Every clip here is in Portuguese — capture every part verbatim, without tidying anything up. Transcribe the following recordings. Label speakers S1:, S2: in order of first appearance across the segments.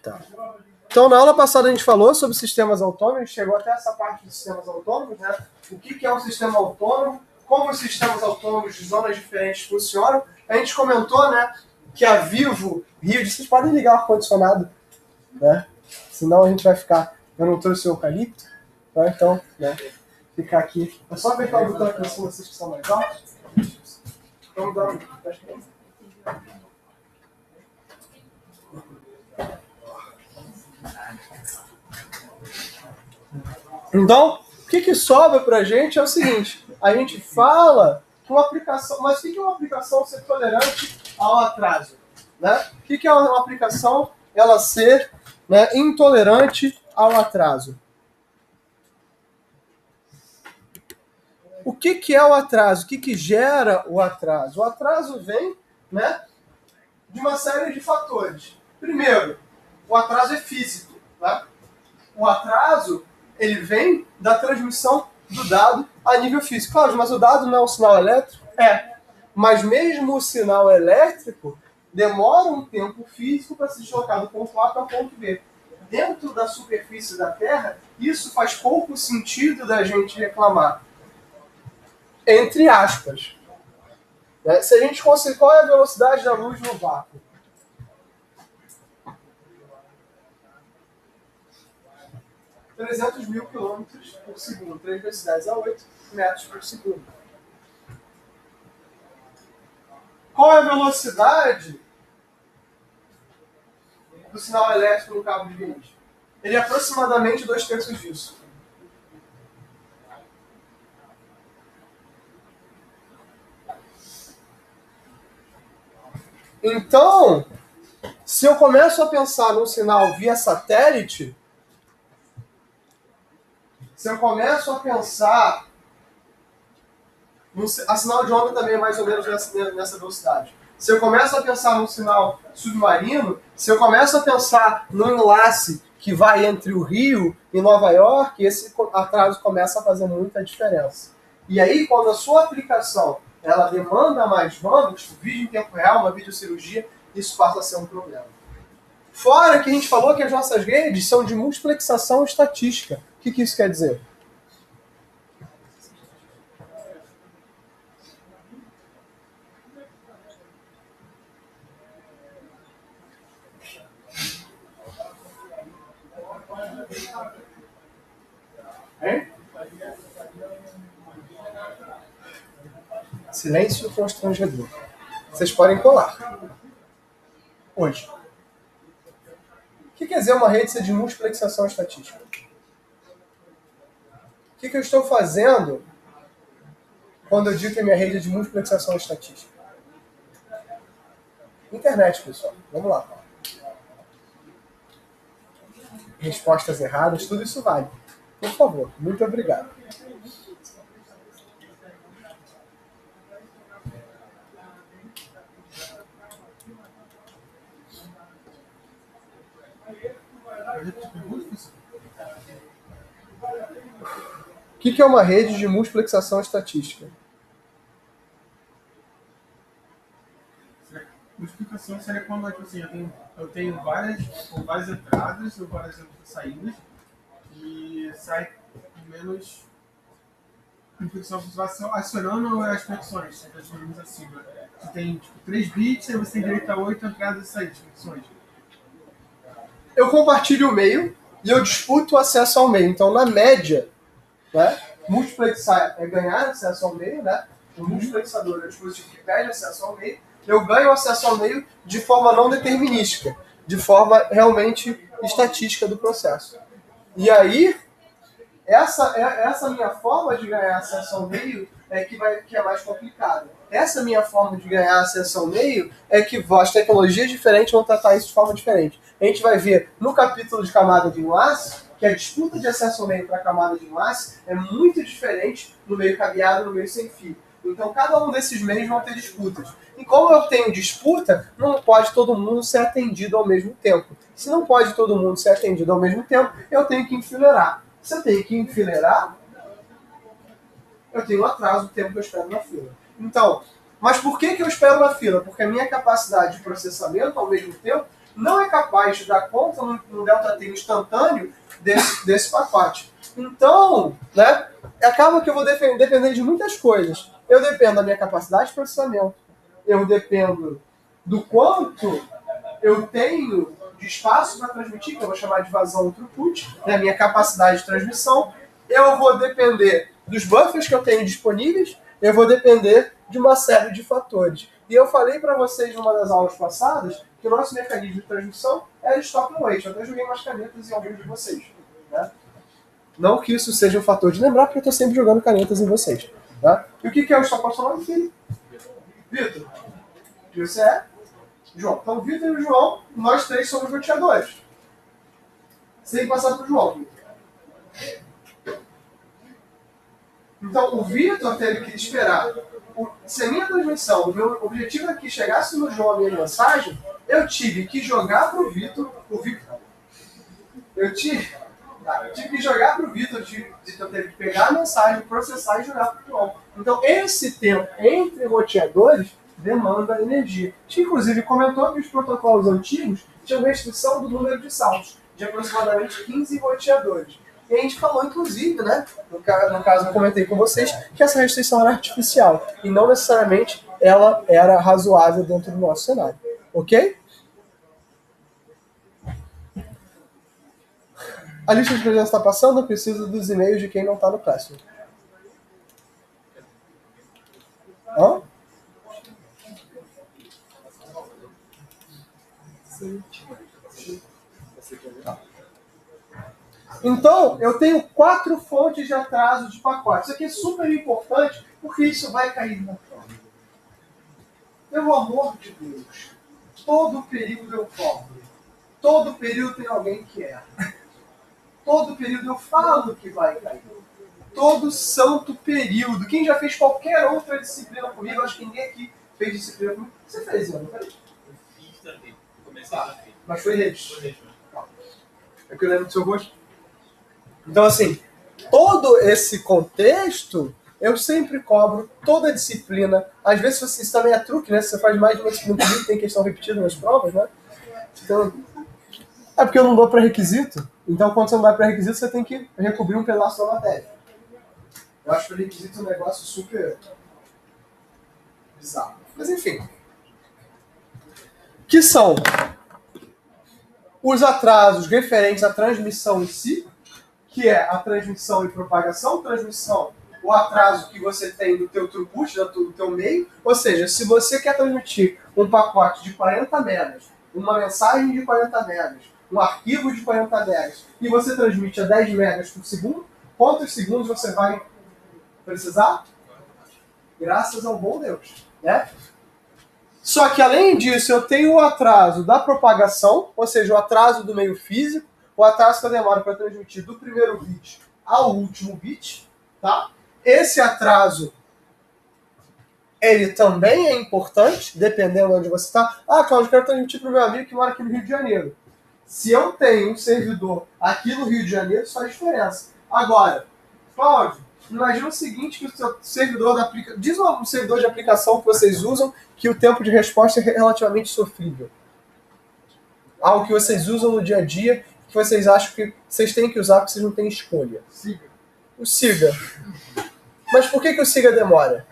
S1: Tá. Então, na aula passada a gente falou sobre sistemas autônomos, a gente chegou até essa parte de sistemas autônomos, né? O que é um sistema autônomo, como os sistemas autônomos de zonas diferentes funcionam. A gente comentou, né, que a Vivo Rio, vocês podem ligar o ar-condicionado, né? Senão a gente vai ficar... Eu não trouxe o eucalipto, tá? Então, né, ficar aqui. É só apertar o botão aqui em cima, vocês que são mais altos. Vamos dar um... Então, o que, que sobra pra gente é o seguinte, a gente fala que uma aplicação, mas o que, que é uma aplicação ser tolerante ao atraso? Né? O que, que é uma aplicação ela ser, né, intolerante ao atraso? O que, que é o atraso? O que, que gera o atraso? O atraso vem, né, de uma série de fatores. Primeiro, o atraso é físico. Né? O atraso ele vem da transmissão do dado a nível físico. Claro, mas o dado não é um sinal elétrico? É. Mas mesmo o sinal elétrico demora um tempo físico para se deslocar do ponto A para o ponto B. Dentro da superfície da Terra, isso faz pouco sentido da gente reclamar. Entre aspas. Se a gente conseguir, qual é a velocidade da luz no vácuo? trezentos mil quilômetros por segundo, três vezes dez a oito metros por segundo. Qual é a velocidade do sinal elétrico no cabo de luz? Ele é aproximadamente dois terços disso. Então, se eu começo a pensar num sinal via satélite, se eu começo a pensar... A sinal de onda também é mais ou menos nessa, nessa velocidade. Se eu começo a pensar num sinal submarino, se eu começo a pensar no enlace que vai entre o Rio e Nova York, esse atraso começa a fazer muita diferença. E aí, quando a sua aplicação ela demanda mais bandas, tipo vídeo em tempo real, uma videocirurgia, isso passa a ser um problema. Fora que a gente falou que as nossas redes são de multiplexação estatística. O que, que isso quer dizer? Hein? Silêncio constrangedor. Vocês podem colar. Hoje. O que quer dizer uma rede ser de multiplexação estatística? O que, que eu estou fazendo quando eu digo que a minha rede é de multiplexação estatística? Internet, pessoal. Vamos lá. Respostas erradas, tudo isso vale. Por favor, muito obrigado. O que, que é uma rede de multiplexação estatística?
S2: Multiplicação seria quando tipo assim, eu, tenho, eu tenho várias, ou várias entradas ou várias saídas e sai menos multiplicação, você vai acionando as conexões, as linhas acima. Você tem tipo, três bits e você tem direito a oito entradas e saídas, conexões.
S1: Eu compartilho o meio e eu disputo o acesso ao meio. Então, na média, né, multiplexar é ganhar acesso ao meio, né? O multiplexador é o dispositivo que pede acesso ao meio. Eu ganho acesso ao meio de forma não determinística, de forma realmente estatística do processo. E aí, essa, essa minha forma de ganhar acesso ao meio é que, vai, que é mais complicada. Essa minha forma de ganhar acesso ao meio é que as tecnologias diferentes vão tratar isso de forma diferente. A gente vai ver no capítulo de camada de enlace que a disputa de acesso ao meio para a camada de enlace é muito diferente no meio cabeado e no meio sem fio. Então, cada um desses meios vão ter disputas. E como eu tenho disputa, não pode todo mundo ser atendido ao mesmo tempo. Se não pode todo mundo ser atendido ao mesmo tempo, eu tenho que enfileirar. Se eu tenho que enfileirar, eu tenho um atraso do tempo que eu espero na fila. Então, mas por que, que eu espero na fila? Porque a minha capacidade de processamento, ao mesmo tempo, não é capaz de dar conta no, no delta-T instantâneo desse, desse pacote. Então, né, acaba que eu vou depender, depender de muitas coisas. Eu dependo da minha capacidade de processamento, eu dependo do quanto eu tenho de espaço para transmitir, que eu vou chamar de vazão ou throughput, né, a minha capacidade de transmissão, eu vou depender dos buffers que eu tenho disponíveis, eu vou depender de uma série de fatores. E eu falei para vocês numa das aulas passadas que o nosso mecanismo de transmissão era stop and wait. Eu até joguei umas canetas em alguns de vocês. Né? Não que isso seja um fator de lembrar, porque eu estou sempre jogando canetas em vocês. Tá? E o que é o stop and wait, filho? Vitor. E você é? João. Então, o Vitor e o João, nós três somos roteadores. Sem passar para o João, Vitor. Então, o Vitor teve que esperar. O, se a minha transmissão, o meu objetivo é que chegasse no João a minha mensagem, eu tive que jogar para o Vitor. O Vitor. Eu tive, tá, eu tive que jogar para o Vitor, eu teve que pegar a mensagem, processar e jogar para o João. Então, esse tempo entre roteadores demanda energia. A gente, inclusive, comentou que os protocolos antigos tinham restrição do número de saltos, de aproximadamente quinze roteadores. E a gente falou, inclusive, né, no caso, no caso eu comentei com vocês, que essa restrição era artificial e não necessariamente ela era razoável dentro do nosso cenário. Ok? A lista de presença está passando, eu preciso dos e-mails de quem não está no Classroom. Hã? Então, eu tenho quatro fontes de atraso de pacote. Isso aqui é super importante, porque isso vai cair na prova. Pelo amor de Deus, todo período eu formo. Todo período tem alguém que erra. Todo período eu falo que vai cair. Todo santo período. Quem já fez qualquer outra disciplina comigo, acho que ninguém aqui fez disciplina comigo. Você fez, Ian, não fez?
S3: Eu fiz também. Comecei a fazer.
S1: Mas foi redes. É que eu lembro do seu rosto. Então, assim, todo esse contexto, eu sempre cobro toda a disciplina. Às vezes, isso também é truque, né? Se você faz mais de uma disciplina comigo, tem questão repetida nas provas, né? Então, é porque eu não dou pré-requisito. Então, quando você não dá pré-requisito, você tem que recobrir um pedaço da matéria. Eu acho pré-requisito um negócio super bizarro. Mas, enfim. Que são os atrasos referentes à transmissão em si, que é a transmissão e propagação, transmissão, o atraso que você tem do teu throughput, do teu meio, ou seja, se você quer transmitir um pacote de quarenta megas, uma mensagem de quarenta megas, um arquivo de quarenta megas, e você transmite a dez megas por segundo, quantos segundos você vai precisar? Graças ao bom Deus, né? Só que, além disso, eu tenho o atraso da propagação, ou seja, o atraso do meio físico, o atraso que eu demoro para transmitir do primeiro bit ao último bit, tá? Esse atraso, ele também é importante, dependendo de onde você está. Ah, Cláudio, eu quero transmitir para o meu amigo que mora aqui no Rio de Janeiro. Se eu tenho um servidor aqui no Rio de Janeiro, isso faz diferença. Agora, Cláudio, imagina o seguinte, que o seu servidor da aplicação... Diz um servidor de aplicação que vocês usam que o tempo de resposta é relativamente sofrível. Algo que vocês usam no dia a dia, que vocês acham que vocês têm que usar porque vocês não têm escolha.
S2: Siga.
S1: O Siga. Mas por que, que o Siga demora?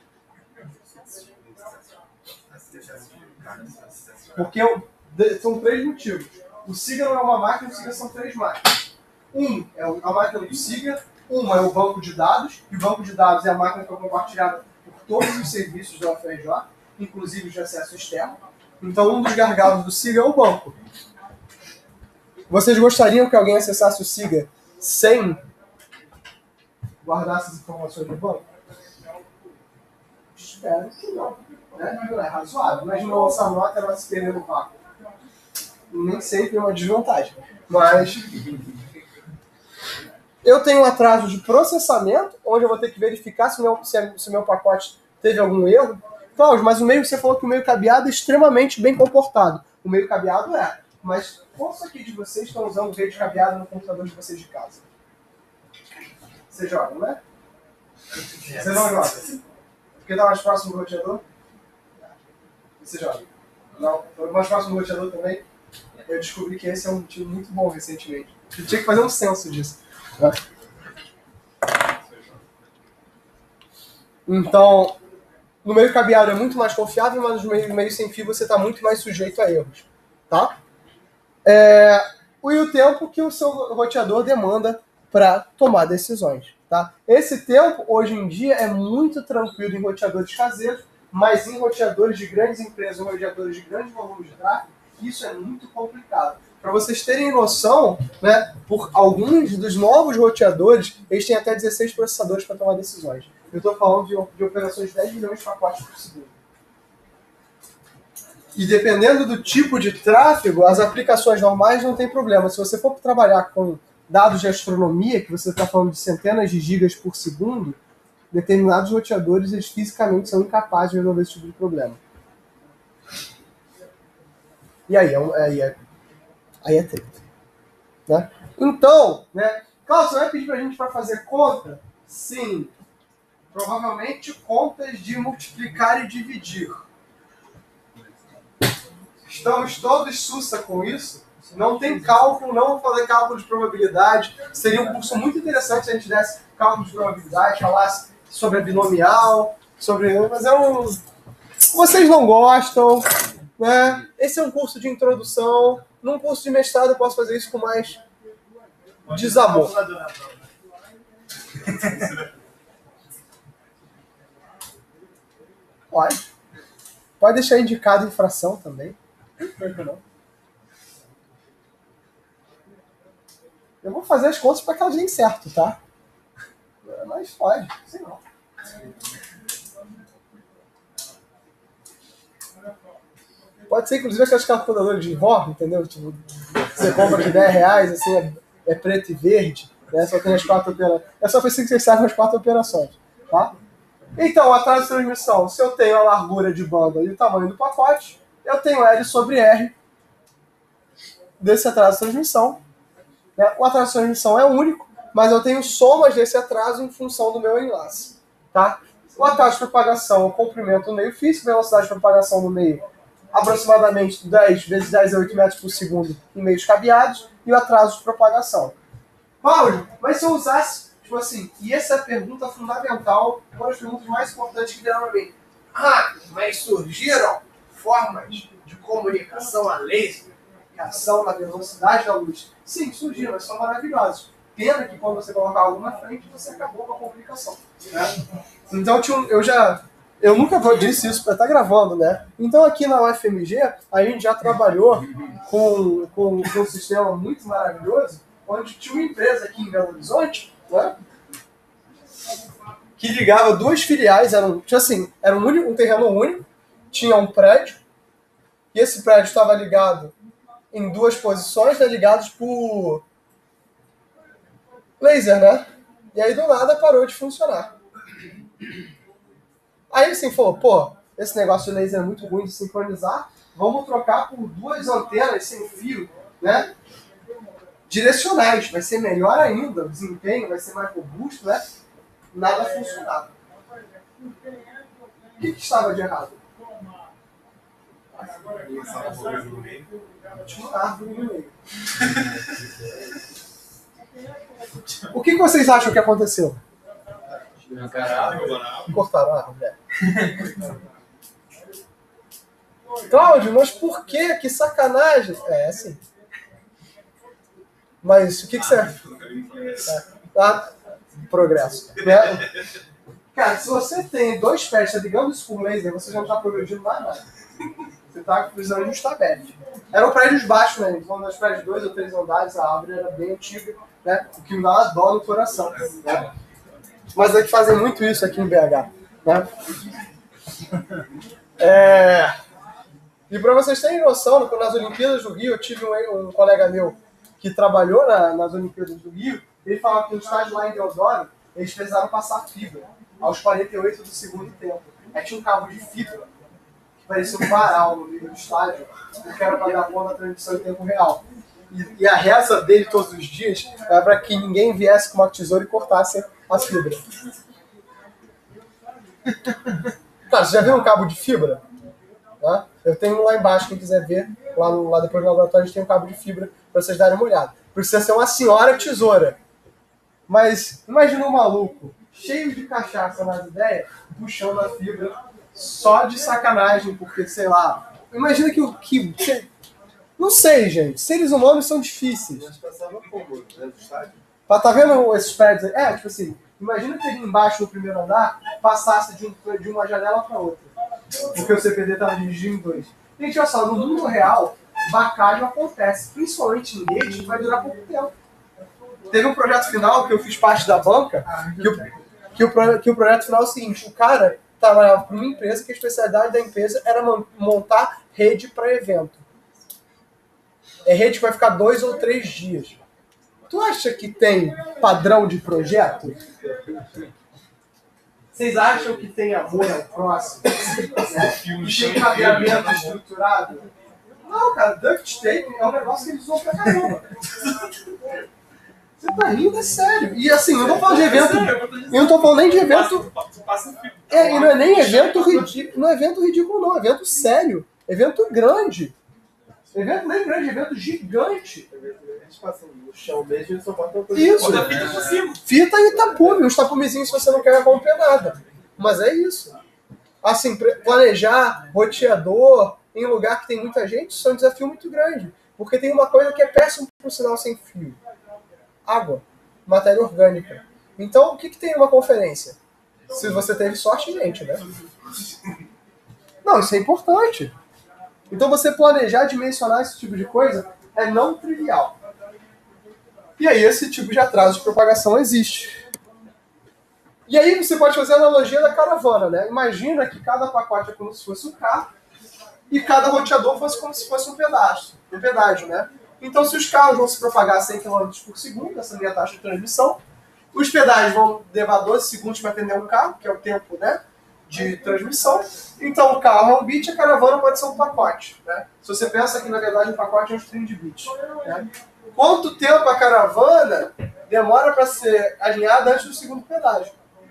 S1: Porque são três motivos. O Siga não é uma máquina, o Siga são três máquinas. Um é a máquina do Siga, uma é o banco de dados, e o banco de dados é a máquina que é compartilhada por todos os serviços da U F R J, inclusive de acesso externo. Então, um dos gargalos do Siga é o banco. Vocês gostariam que alguém acessasse o Siga sem guardar essas informações no banco? Espero que não. Né? Não é razoável. Imagina lançar nota e ela se perder no vácuo. Nem sempre é uma desvantagem. Mas eu tenho um atraso de processamento, onde eu vou ter que verificar se o meu, se o meu pacote teve algum erro. Cláudio, mas o meio que você falou que o meio cabeado é extremamente bem comportado. O meio cabeado é. Mas quantos aqui de vocês estão usando rede cabeada no computador de vocês de casa? Você joga, não é? Você não joga? Porque está mais próximo do roteador? Você joga? Não? Está mais próximo do roteador também? Eu descobri que esse é um motivo muito bom recentemente. Eu tinha que fazer um censo disso. Né? Então, no meio cabeado é muito mais confiável, mas no meio, no meio sem fio você está muito mais sujeito a erros. Tá? É, e o tempo que o seu roteador demanda para tomar decisões. Tá? Esse tempo, hoje em dia, é muito tranquilo em roteadores caseiros, mas em roteadores de grandes empresas, em roteadores de grandes volumes de tráfego, isso é muito complicado. Para vocês terem noção, né, por alguns dos novos roteadores, eles têm até dezesseis processadores para tomar decisões. Eu estou falando de, de operações de dez milhões de pacotes por segundo. E dependendo do tipo de tráfego, as aplicações normais não tem problema. Se você for trabalhar com dados de astronomia, que você está falando de centenas de gigas por segundo, determinados roteadores eles fisicamente são incapazes de resolver esse tipo de problema. E aí é, um, aí é, aí é treta. Né? Então, né, Cláudio, você vai pedir para a gente para fazer conta? Sim. Provavelmente contas de multiplicar e dividir. Estamos todos sussa com isso. Não tem cálculo, não vou fazer cálculo de probabilidade. Seria um curso muito interessante se a gente desse cálculo de probabilidade, falasse sobre a binomial, sobre... Mas é um... Vocês não gostam, né? Esse é um curso de introdução. Num curso de mestrado eu posso fazer isso com mais desamor. Pode. Pode deixar indicado infração também. Não. Eu vou fazer as contas para que elas deem certo, tá? Mas pode, sei não. Pode ser, inclusive, aquelas calculadoras de vó, entendeu? Tipo, você compra de dez reais, assim, é, é preto e verde, né? Só tem as quatro operações. É só preciso que vocês saibam as quatro operações, tá? Então, atraso de transmissão, se eu tenho a largura de banda e o tamanho do pacote, eu tenho L sobre R desse atraso de transmissão. Né? O atraso de transmissão é único, mas eu tenho somas desse atraso em função do meu enlace. Tá? O atraso de propagação é o comprimento do meio físico, velocidade de propagação no meio aproximadamente dez vezes dez a oito metros por segundo em meios cabeados, e o atraso de propagação. Paulo, mas se eu usasse, tipo assim, e essa é a pergunta fundamental, uma das perguntas mais importantes que vieram para mim. Ah, mas surgiram formas de comunicação a laser, ação na velocidade da luz. Sim, surgiram, mas são maravilhosos. Pena que quando você colocar algo na frente, você acabou com a complicação. Né? Então eu já... Eu nunca disse isso para estar gravando, né? Então aqui na U F M G, a gente já trabalhou com, com, com um sistema muito maravilhoso, onde tinha uma empresa aqui em Belo Horizonte, né? Que ligava duas filiais, era um, tinha assim, era um, único, um terreno único, tinha um prédio, e esse prédio estava ligado em duas posições, né, ligados por laser, né? E aí do nada parou de funcionar. Aí assim falou, pô, esse negócio de laser é muito ruim de sincronizar, vamos trocar por duas antenas sem fio, né? Direcionais, vai ser melhor ainda, o desempenho vai ser mais robusto, né? Nada funcionava. O que, que estava de errado? Tinha uma árvore no meio. O que, que vocês acham que aconteceu? Cortaram a árvore. É. Cláudio, mas por quê? Que sacanagem. É, assim. Mas o que, que você... É. Ah, progresso. Né? Cara, se você tem dois pés, tá ligando isso com laser, você já não está progredindo mais nada. Você está precisando ajustar bad. Eram prédios baixos, né? Então, nos prédios de dois ou três andares, a árvore era bem antiga, né? O que me dá uma dó no coração. Né? Mas é que fazem muito isso aqui em B H. Né? É... E para vocês terem noção, nas Olimpíadas do Rio, eu tive um, um colega meu que trabalhou na, nas Olimpíadas do Rio, ele falava que no estádio lá em Deodoro, eles precisaram passar fibra, aos quarenta e oito do segundo tempo. Aí tinha um cabo de fibra, que parecia um varal no meio do estádio, porque era para dar conta da transmissão em tempo real. E, e a reza dele todos os dias era para que ninguém viesse com uma tesoura e cortasse a fibra. Cara, você já viu um cabo de fibra? Tá? Eu tenho um lá embaixo, quem quiser ver, lá, no, lá depois no laboratório a gente tem um cabo de fibra para vocês darem uma olhada. Precisa ser uma senhora tesoura. Mas imagina um maluco, cheio de cachaça nas ideias, puxando a fibra só de sacanagem, porque, sei lá... Imagina que... que não sei, gente. Seres humanos são difíceis.
S4: Mas passava como? Dentro do estádio?
S1: Tá vendo esses prédios aí? É, tipo assim, imagina que ali embaixo no primeiro andar passasse de, um, de uma janela para outra. Porque o C P D estava dividido em dois. Gente, olha só, no mundo real, bacalhau acontece, principalmente em rede, que vai durar pouco tempo. Teve um projeto final que eu fiz parte da banca, que o, que o, que o projeto final é o seguinte, o cara trabalhava para uma empresa que a especialidade da empresa era montar rede para evento. É rede que vai ficar dois ou três dias. Tu acha que tem padrão de projeto? Vocês acham que tem amor ao próximo? E tem cabeamento estruturado? Não, cara, duct tape é um negócio que eles usam pra caramba. Você tá rindo, é sério. E assim, eu não tô falando de evento. Eu não tô falando nem de evento. É, e não é nem evento ridículo. Não é evento ridículo, não. É evento sério. Evento grande. Evento nem grande, evento gigante.
S4: Eles passam no chão mesmo e eles só botam coisa.
S1: Isso.
S3: Bota fita por cima.
S1: Fita e tapume. Uns tapumezinhos se você não quer romper nada. Mas é isso. Assim, planejar roteador em lugar que tem muita gente, isso é um desafio muito grande. Porque tem uma coisa que é péssimo para o sinal sem fio. Água. Matéria orgânica. Então, o que, que tem numa conferência? Se você teve sorte, gente, né? Não, isso é importante. Então, você planejar, dimensionar esse tipo de coisa é não trivial. E aí, esse tipo de atraso de propagação existe. E aí, você pode fazer a analogia da caravana, né? Imagina que cada pacote é como se fosse um carro e cada roteador fosse como se fosse um pedaço, um pedágio, né? Então, se os carros vão se propagar a cem quilômetros por segundo, essa é a taxa de transmissão, os pedágios vão levar doze segundos para atender um carro, que é o tempo, né, de transmissão. Então, o carro é um bit, a caravana pode ser um pacote, né? Se você pensa que, na verdade, um pacote é um string de bits, né? Quanto tempo a caravana demora para ser alinhada antes do segundo pedágio?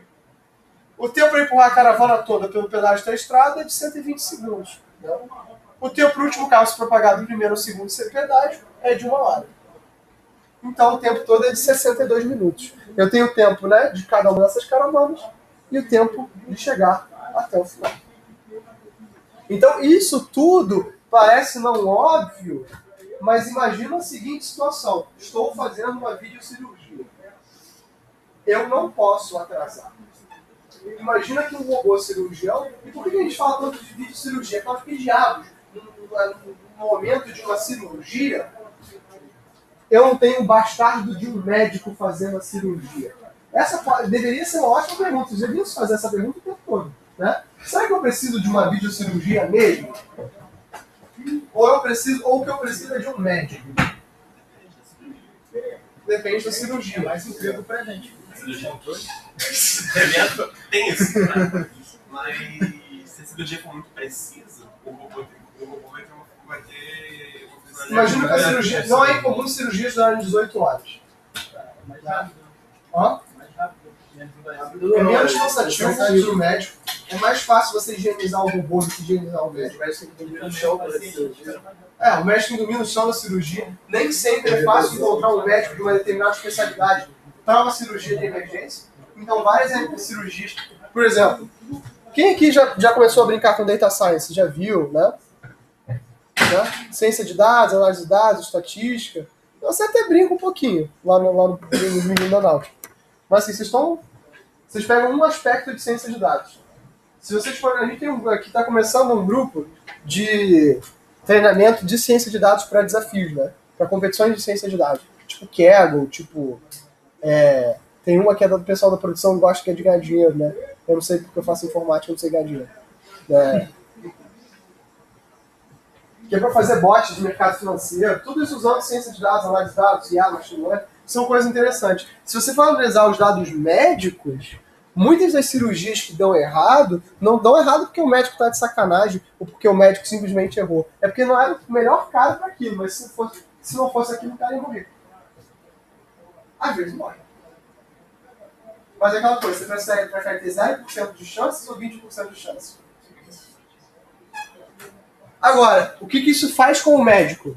S1: O tempo para empurrar a caravana toda pelo pedágio da estrada é de cento e vinte segundos. Né? O tempo para o último carro se propagar do primeiro ao segundo pedágio é de uma hora. Então o tempo todo é de sessenta e dois minutos. Eu tenho o tempo, né, de cada uma dessas caravanas e o tempo de chegar até o final. Então isso tudo parece não óbvio, mas imagina a seguinte situação. Estou fazendo uma videocirurgia. Eu não posso atrasar. Imagina que um robô cirurgião... E por que a gente fala tanto de videocirurgia? Porque diabos, no momento de uma cirurgia, eu não tenho o bastardo de um médico fazendo a cirurgia. Essa deveria ser uma ótima pergunta. Vocês deveriam fazer essa pergunta o tempo todo. Né? Será que eu preciso de uma videocirurgia mesmo? Ou eu preciso, ou que eu preciso é de um médico? Depende da cirurgia.
S4: Mais incrível pra gente.
S3: Tem isso, né? Mas se a cirurgia for muito precisa, o robô, o robô vai ter uma. Vai ter uma
S1: Imagina que a cirurgia. Não é incomum cirurgias durarem dezoito horas.
S4: Mais rápido.
S1: Ó?
S4: Mais rápido.
S1: É menos cansativo para o médico. É mais fácil você higienizar o robô do que higienizar o médico.
S4: O médico tem que dormir no chão para cirurgia.
S1: É, o médico tem que dormir no chão da cirurgia. Nem sempre é fácil encontrar um médico de uma determinada especialidade para uma cirurgia de emergência. Então, várias cirurgias. Por exemplo, quem aqui já, já começou a brincar com Data Science? Já viu, né? né? Ciência de dados, análise de dados, estatística. Você até brinca um pouquinho lá no, lá no, no menino da Náutica. Mas assim, vocês estão. Vocês pegam um aspecto de ciência de dados. Se vocês forem, a gente tem um, aqui está começando um grupo de treinamento de ciência de dados para desafios, né? Para competições de ciência de dados. Tipo Kaggle, tipo. É, tem uma que é do pessoal da produção que gosta que é de ganhar dinheiro, né? Eu não sei porque eu faço informática, eu não sei ganhar dinheiro. É, que é para fazer bots de mercado financeiro, tudo isso usando ciência de dados, análise de dados, I A, machine learning, são coisas interessantes. Se você for analisar os dados médicos, muitas das cirurgias que dão errado, não dão errado porque o médico está de sacanagem ou porque o médico simplesmente errou. É porque não era o melhor cara para aquilo, mas se, fosse, se não fosse aquilo, o cara ia morrer. Às vezes morre. Mas é aquela coisa, você prefere, prefere ter zero por cento de chances ou vinte por cento de chances? Agora, o que, que isso faz com o médico?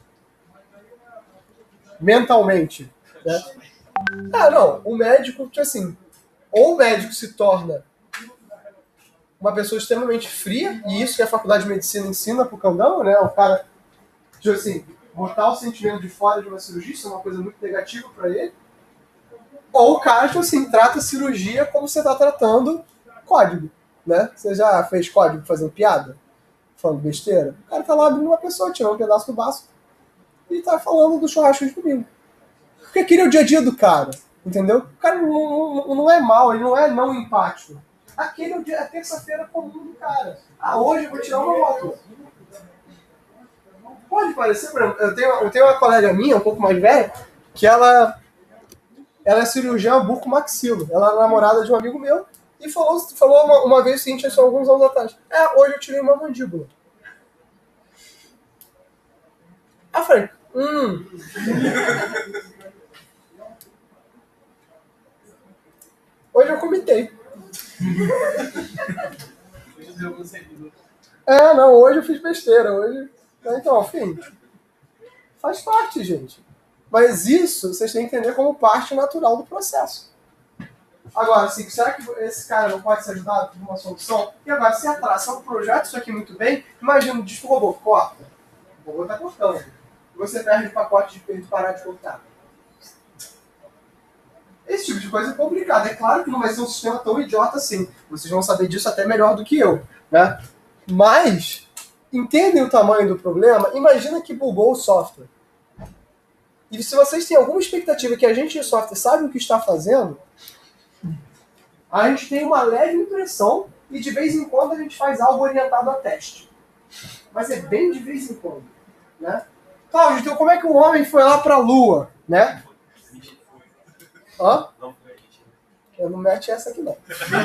S1: Mentalmente. Né? Ah, não. O médico, tipo assim, ou o médico se torna uma pessoa extremamente fria, e isso que a faculdade de medicina ensina pro candão, né? O cara, tipo assim, botar o sentimento de fora de uma cirurgia, isso é uma coisa muito negativa para ele. Ou o cara, tipo assim, trata a cirurgia como você tá tratando código, né? Você já fez código fazendo piada? Falando besteira? O cara tá lá abrindo uma pessoa, tirando um pedaço do baço e tá falando do churrasco de domingo. Porque aquele é o dia a dia do cara, entendeu? O cara não, não, não é mal, ele não é não empático. Aquele é o dia, a terça-feira comum do cara. Ah, hoje eu vou tirar uma moto. Pode parecer, por exemplo, eu tenho, eu tenho uma colega minha, um pouco mais velha, que ela, ela é cirurgiã bucomaxilo. Ela é namorada de um amigo meu e falou, falou uma, uma vez o seguinte, isso há alguns anos atrás. É, hoje eu tirei uma mandíbula. Aí eu falei, hum... Hoje eu comitei. É, não, hoje eu fiz besteira. Hoje... Então, enfim, faz parte, gente. Mas isso vocês têm que entender como parte natural do processo. Agora, assim, será que esse cara não pode ser ajudado por uma solução? E agora, se atraça um projeto isso aqui muito bem, imagina, diz pro robô, corta. O robô tá cortando. Você perde o pacote de ele parar de cortar. Esse tipo de coisa é complicado. É claro que não vai ser um sistema tão idiota assim. Vocês vão saber disso até melhor do que eu, né? Mas, entendem o tamanho do problema? Imagina que bugou o software. E se vocês têm alguma expectativa que a gente de software sabe o que está fazendo, a gente tem uma leve impressão e de vez em quando a gente faz algo orientado a teste. Mas é bem de vez em quando, né? Cláudio, então como é que o homem foi lá para a Lua, né? Hã? Eu não mete essa aqui, não.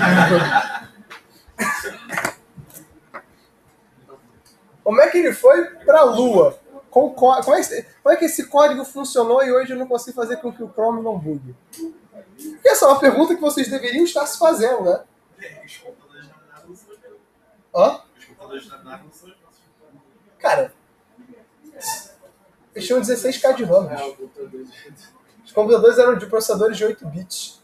S1: Como é que ele foi para a Lua? Com, como, é que, como é que esse código funcionou e hoje eu não consigo fazer com que o Chrome não bugue? Porque essa é uma pergunta que vocês deveriam estar se fazendo, né?
S3: Os computadores da nave não são os meus.
S1: Hã?
S3: Os computadores da nave não são os nossos.
S1: Cara, eles tinham dezesseis K de RAM. Os computadores eram de processadores de oito bits.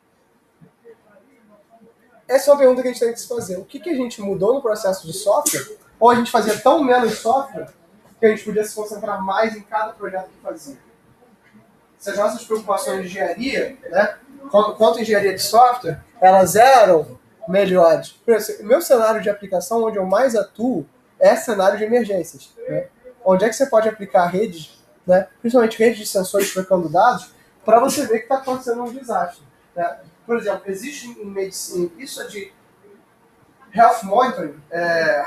S1: Essa é uma pergunta que a gente tem que se fazer. O que, que a gente mudou no processo de software? Ou a gente fazia tão menos software que a gente podia se concentrar mais em cada projeto que fazia? Se as nossas preocupações de engenharia, né, quanto, quanto engenharia de software, elas eram melhores. Por exemplo, o meu cenário de aplicação, onde eu mais atuo, é cenário de emergências. Né? Onde é que você pode aplicar redes, né, principalmente redes de sensores trocando dados, para você ver que está acontecendo um desastre. Né? Por exemplo, existe em medicina, isso é de health monitoring, é,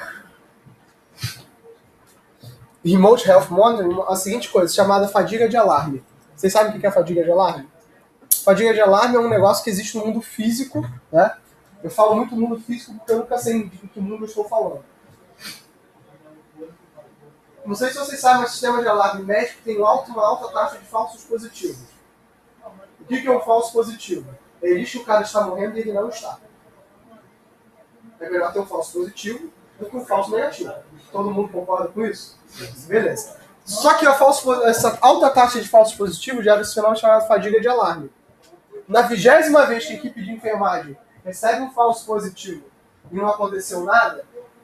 S1: remote health monitoring, a seguinte coisa, chamada fadiga de alarme. Vocês sabem o que é fadiga de alarme? Fadiga de alarme é um negócio que existe no mundo físico, né? Eu falo muito do mundo físico porque eu nunca sei de que mundo eu estou falando. Não sei se vocês sabem, mas o sistema de alarme médico tem alta, uma alta taxa de falsos positivos. O que é um falso positivo? Ele diz que o cara está morrendo e ele não está. É melhor ter um falso positivo do que um falso negativo. Todo mundo concorda com isso? Beleza. Só que a falso, essa alta taxa de falsos positivos gera esse fenômeno chamado fadiga de alarme. Na vigésima vez que a equipe de enfermagem recebe um falso positivo e não aconteceu nada,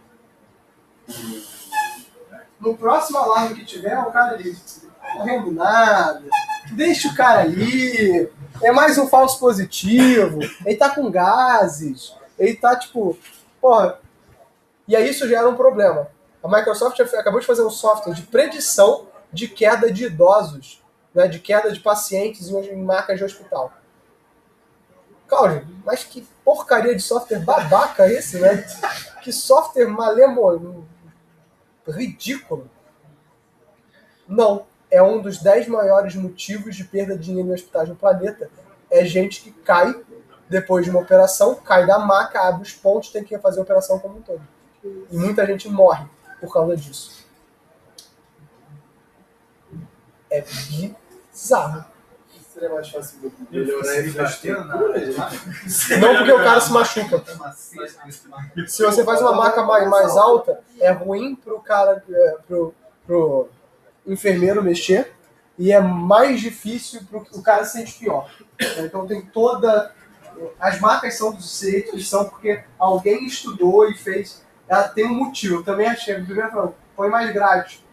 S1: no próximo alarme que tiver, o cara diz, não morrendo nada, deixa o cara ali, é mais um falso positivo, ele tá com gases, ele tá tipo, porra, e aí isso gera um problema. A Microsoft acabou de fazer um software de predição de queda de idosos, né, de queda de pacientes em marcas de hospital. Cláudio, mas que porcaria de software babaca esse, né? Que software malemolento, ridículo. Não, é um dos dez maiores motivos de perda de dinheiro em hospitais no planeta. É gente que cai depois de uma operação, cai da maca, abre os pontos, tem que fazer a operação como um todo. E muita gente morre por causa disso. É bizarro.
S5: Seria mais fácil melhorar a infraestrutura, gente?
S1: Não porque o cara se machuca. Se você faz uma maca mais, mais alta, é ruim pro cara, é, pro, pro enfermeiro mexer, e é mais difícil pro o cara se sente pior. Então tem toda... As macas são dos jeitos, são porque alguém estudou e fez... Ela tem um motivo. Eu também achei. Primeiro falando, põe mais grade.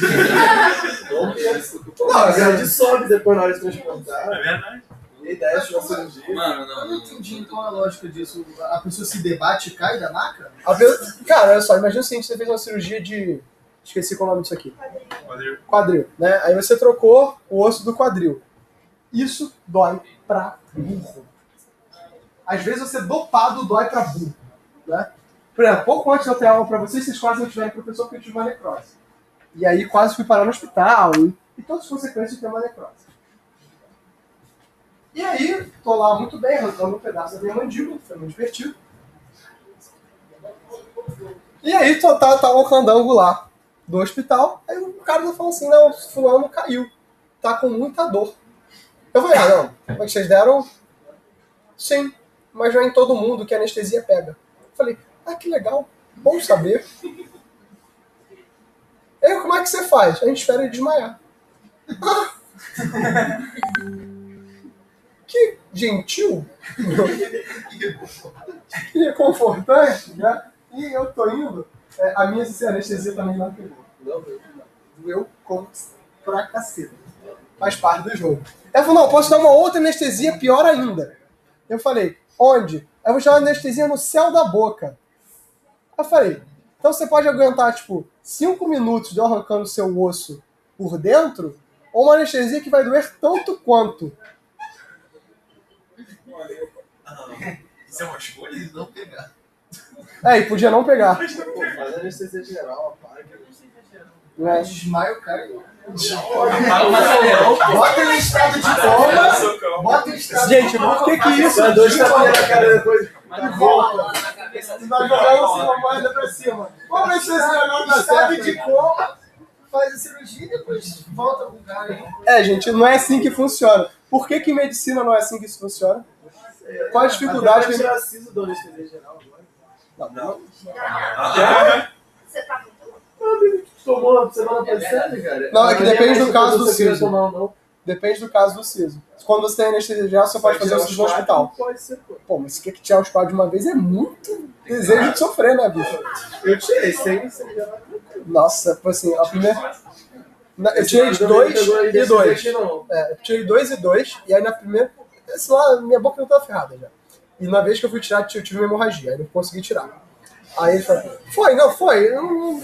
S5: Não, a grade sobe depois na hora de transportar.
S3: É verdade.
S5: E a ideia é uma cirurgia.
S6: Mano, não.
S7: Eu não entendi qual é a lógica disso. A pessoa se debate e cai da maca?
S1: A pe- Cara, olha só, imagina o seguinte, você fez uma cirurgia de... Esqueci qual é o nome disso aqui.
S3: Quadril.
S1: Quadril, né? Aí você trocou o osso do quadril. Isso dói pra burro. Às vezes você dopado dói pra burro, né? Por exemplo, pouco antes de eu ter aula pra vocês, vocês quase não tiveram professor porque eu tive uma necrose. E aí quase fui parar no hospital e, e todas as consequências de ter uma necrose. E aí, tô lá muito bem, arrancando um pedaço da minha mandíbula, foi muito divertido. E aí, tô, tá, tá o candango lá do hospital, aí o cara tá falando assim, não, fulano caiu, tá com muita dor. Eu falei, ah, não, como é que vocês deram? Sim, mas não é em todo mundo que a anestesia pega. Eu falei, ah, que legal, bom saber. E aí, como é que você faz? A gente espera ele desmaiar. Ah. Que gentil. Que confortante, né? E eu tô indo. É, a minha anestesia também não pegou. Não, doeu como pra caceta. Faz parte do jogo. Ela falou, não, posso dar uma outra anestesia pior ainda. Eu falei, onde? Eu vou te dar uma anestesia no céu da boca. Eu falei, então você pode aguentar, tipo, cinco minutos de eu arrancando o seu osso por dentro, ou uma anestesia que vai doer tanto quanto.
S3: Isso é uma escolha?
S7: Eles não pegar.
S1: É, e podia não pegar.
S5: Pô, faz anestesia geral, apaga.
S1: Né?
S7: Desmaio, cara.
S6: Bota
S7: Bota ele em estado de coma. Bota ele em estado
S1: Gente,
S7: de coma.
S1: por que que isso?
S5: Dá dois tapinhas na cara depois.
S1: E volta. E nós jogamos uma moeda pra cima. Vamos ver se esse negócio dá
S7: Estado
S1: certo.
S7: de coma. Faz a cirurgia e depois volta com o cara.
S1: É, gente, não é assim que funciona. Por que que em medicina não é assim que isso funciona? Qual a dificuldade
S5: Até
S1: que...
S5: tirar siso da anestesia geral agora.
S1: Não,
S8: Você tá muito
S5: Tomou semana passada, cara?
S1: Não, é que depende do caso do
S5: Você queria
S1: siso.
S5: tomar ou não.
S1: Depende do caso do siso. Quando você tem anestesia geral, você pode fazer o siso no hospital.
S5: Pode ser, pô.
S1: Pô, mas se quer que tirar os quadros de uma vez é muito desejo de sofrer, né, bicho?
S5: Eu tirei, sem anestesia geral.
S1: Nossa, tipo assim, a primeira... Na- Eu
S5: Esse
S1: tirei
S5: lado
S1: dois
S5: não pegou
S1: e
S5: anestesia
S1: dois.
S5: aqui, não.
S1: É, eu tirei dois e dois, e aí na primeira... Esse lá, minha boca não tá ferrada já. E na vez que eu fui tirar, eu tive uma hemorragia, aí não consegui tirar. Aí ele falou, foi, não, foi, não, não,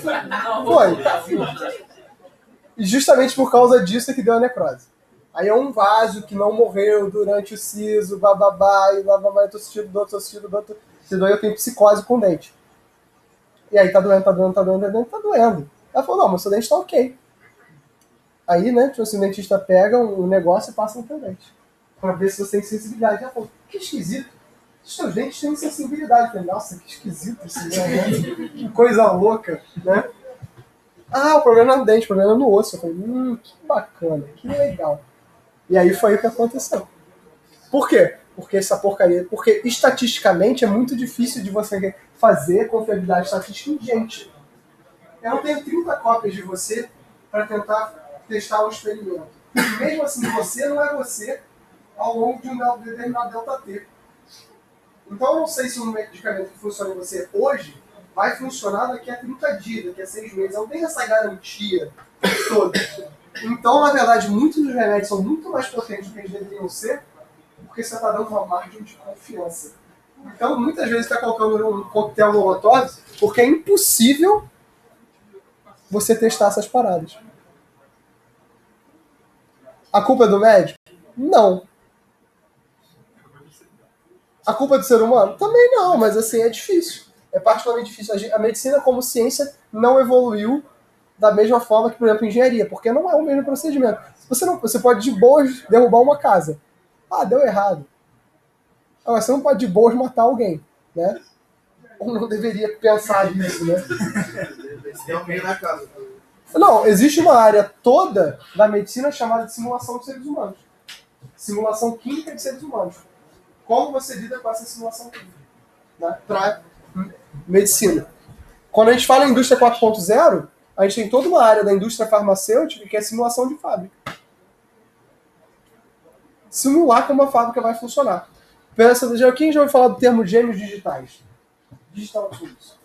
S1: foi. E justamente por causa disso é que deu a necrose. Aí é um vaso que não morreu durante o siso, bababá, e bababá, eu tô assistindo do outro, tô assistindo do outro. Se doer, eu tenho psicose com o dente. E aí tá doendo, tá doendo, tá doendo, tá doendo, tá doendo. Ela falou, não, mas seu dente tá ok. Aí, né, tipo assim, o dentista pega o negócio e passa no teu dente. Pra ver se você tem sensibilidade. Ela falou, que esquisito. Os teus dentes têm sensibilidade. Eu falei, nossa, que esquisito isso, né? Que coisa louca, né? Ah, o problema não é no dente, o problema é no osso. Eu falei, hum, que bacana, que legal. E aí foi o que aconteceu. Por quê? Porque essa porcaria... Porque estatisticamente é muito difícil de você fazer confiabilidade estatística em gente. Eu não tenho trinta cópias de você para tentar testar o experimento. E mesmo assim, você não é você ao longo de um determinado delta T. Então eu não sei se um medicamento que funciona em você hoje vai funcionar daqui a trinta dias, daqui a seis meses. Eu não tenho essa garantia toda. Então, na verdade, muitos dos remédios são muito mais potentes do que eles deveriam ser, porque você está dando uma margem de confiança. Então, muitas vezes você está colocando um coquetel molotov, porque é impossível você testar essas paradas. A culpa é do médico? Não. A culpa é do ser humano? Também não, mas assim, é difícil. É particularmente difícil. A medicina como ciência não evoluiu da mesma forma que, por exemplo, a engenharia, porque não é o mesmo procedimento. Você, não, você pode de boas derrubar uma casa. Ah, deu errado. Agora, você não pode de boas matar alguém, né? Ou não deveria pensar nisso, né?
S5: Tem alguém na casa.
S1: Não, existe uma área toda da medicina chamada de simulação de seres humanos. simulação química de seres humanos. Como você lida com essa simulação química, né? Para medicina. Quando a gente fala em indústria quatro ponto zero, a gente tem toda uma área da indústria farmacêutica que é simulação de fábrica. Simular como a fábrica vai funcionar. Pensa, já, quem já ouviu falar do termo gêmeos digitais? Digital Twins.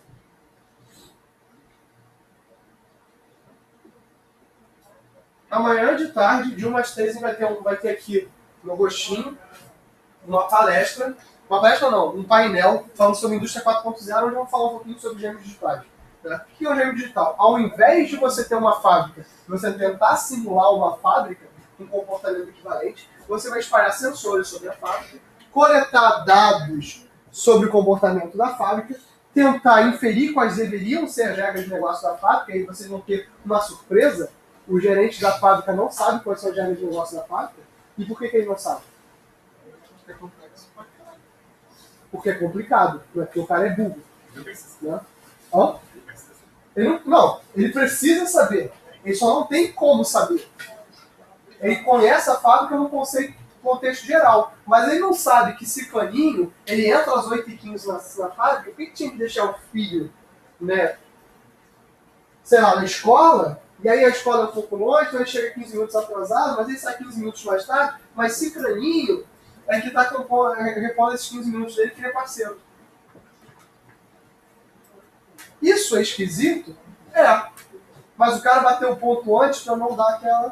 S1: Amanhã de tarde, de uma às três, vai ter, um, vai ter aqui no Roxinho uma palestra. Uma palestra não, um painel falando sobre indústria quatro ponto zero, onde vamos falar um pouquinho sobre gêmeos digitais. Né? O que é o gêmeo digital? Ao invés de você ter uma fábrica, você tentar simular uma fábrica com comportamento equivalente, você vai espalhar sensores sobre a fábrica, coletar dados sobre o comportamento da fábrica, tentar inferir quais deveriam ser as regras de negócio da fábrica, e aí vocês vão ter uma surpresa. O gerente da fábrica não sabe quais são as regras de negócio da fábrica. E por que, que ele não sabe?
S3: É complexo pra caralho.
S1: Porque é complicado, não é porque o cara é burro. Né? Ó. Ele não, não, ele precisa saber. Ele só não tem como saber. Ele conhece a fábrica no conceito, contexto geral. Mas ele não sabe que Ciclaninho, ele entra às oito e quinze na, na fábrica, por que tinha que deixar o filho, né, sei lá, na escola? E aí a escola é um pouco longe, então ele chega quinze minutos atrasado, mas ele sai quinze minutos mais tarde. Mas Ciclaninho é que está repondo esses quinze minutos dele, que ele é parceiro. Isso é esquisito? É. Mas o cara bateu o ponto antes para não dar aquela...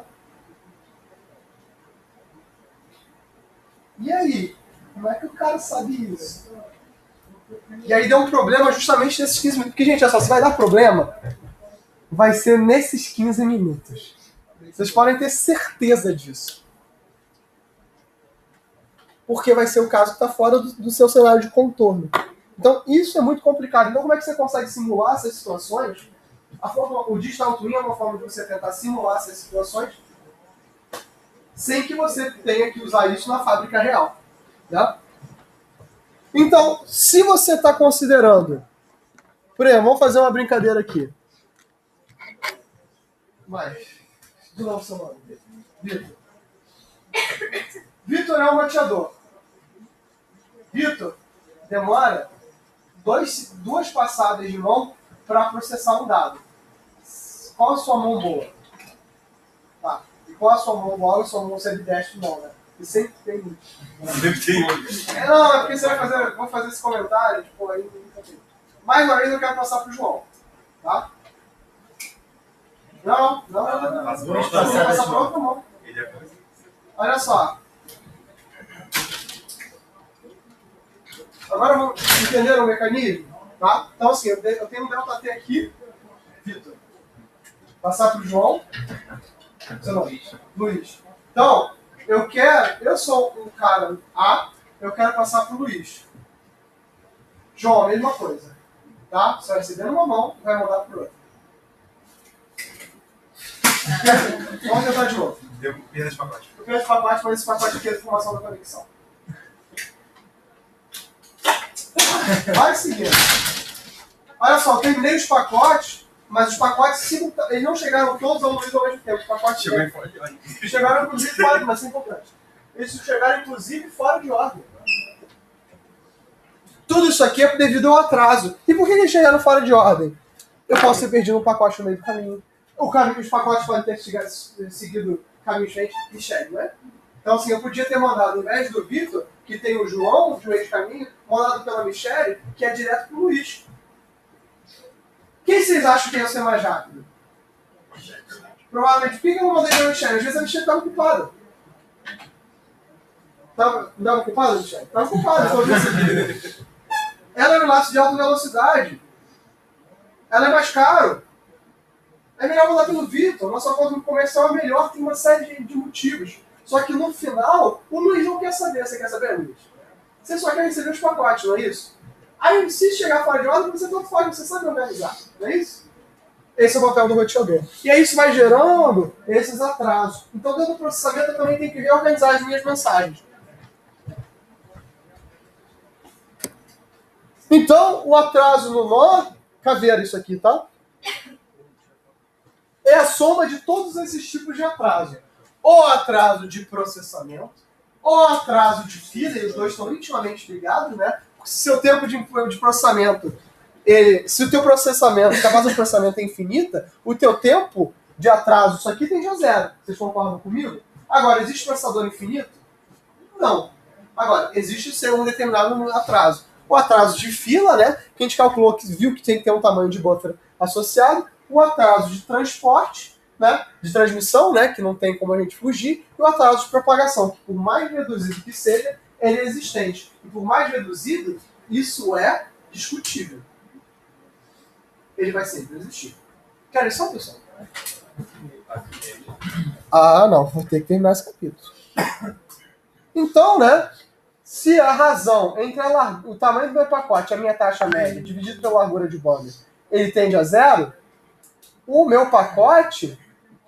S1: E aí? Como é que o cara sabe isso? E aí deu um problema justamente nesses quinze minutos. Porque, gente, olha só, se vai dar problema, vai ser nesses quinze minutos. Vocês podem ter certeza disso. Porque vai ser o caso que está fora do, do seu cenário de contorno. Então, isso é muito complicado. Então, como é que você consegue simular essas situações? A forma, o Digital Twin é uma forma de você tentar simular essas situações sem que você tenha que usar isso na fábrica real. Né? Então, se você está considerando... Por exemplo, vamos fazer uma brincadeira aqui. Mas, de novo seu nome. Vitor. Vitor é um mateador. Vitor demora dois, duas passadas de mão para processar um dado. Qual a sua mão boa? Tá. E qual a sua mão boa? A sua mão sempre desce não, né? E sempre tem muito.
S3: Sempre tem um.
S1: É, não, é porque você vai fazer, vou fazer esse comentário, tipo, aí nunca tem. Mais uma vez eu quero passar pro João. Tá? Não, não, não, não. não. Vamos passar pra outra mão. Olha só. Agora vamos entender o mecanismo? Tá? Então assim, eu tenho um delta T aqui. Vitor. Passar pro João. Seu nome? Luiz. Então, eu quero... Eu sou um cara A, eu quero passar pro Luiz. João, a mesma coisa. Tá? Você vai receber numa mão e vai mandar pro outro. Vamos tentar de novo.
S3: Deu perda de pacote.
S1: Eu quero esse pacote, mas esse pacote aqui é a informação da conexão. Vai seguindo. Olha só, eu terminei os pacotes, mas os pacotes simultâneos, eles não chegaram todos ao Luiz ao mesmo tempo. Os pacotes
S3: Chegou em fora de ordem.
S1: chegaram inclusive fora de mas isso é importante. Eles chegaram inclusive fora de ordem. Tudo isso aqui é devido ao atraso. E por que eles chegaram fora de ordem? Eu posso ter perdido um pacote no meio do caminho. O caminho, os pacotes podem ter seguido caminho diferente e chegue, né? Então, assim, eu podia ter mandado, ao invés do Vitor, que tem o João de meio de caminho, mandado pela Michele, que é direto pro Luiz. Quem vocês acham que ia ser mais rápido? Provavelmente. Por que eu não mandei pela Michele? Às vezes a Michele estava ocupada. Tava, não estava ocupada, Michele? Estava ocupada. Então, ela é um laço de alta velocidade. Ela é mais caro. É melhor mandar pelo Vitor. Nossa conta comercial é melhor, tem uma série de, de motivos. Só que no final, o Luiz não quer saber. Você quer saber, Luiz? Você só quer receber os pacotes, não é isso? Aí, se chegar fora de ordem, você tanto faz, você sabe organizar, não é isso? Esse é o papel do roteador. E aí isso vai gerando esses atrasos. Então, dentro do processamento, eu também tenho que reorganizar as minhas mensagens. Então, o atraso no nó, caveira isso aqui, tá? É a soma de todos esses tipos de atraso. Ou atraso de processamento, ou atraso de fila, e os dois estão intimamente ligados, né? Se seu tempo de, de processamento, ele, se o teu processamento, se a capacidade de processamento é infinita, o teu tempo de atraso, isso aqui tende a zero. Vocês concordam comigo? Agora, existe processador infinito? Não. Agora, existe ser um determinado atraso. O atraso de fila, né? Que a gente calculou, que viu que tem que ter um tamanho de buffer associado. O atraso de transporte, né? De transmissão, né? Que não tem como a gente fugir. E o atraso de propagação, que por mais reduzido que seja, ele é existente. E por mais reduzido, isso é discutível. Ele vai sempre existir. Querem só, pessoal? Ah, não. Vou ter que terminar esse capítulo. Então, né? Se a razão entre a lar... o tamanho do meu pacote e a minha taxa média dividido pela largura de banda, ele tende a zero, o meu pacote,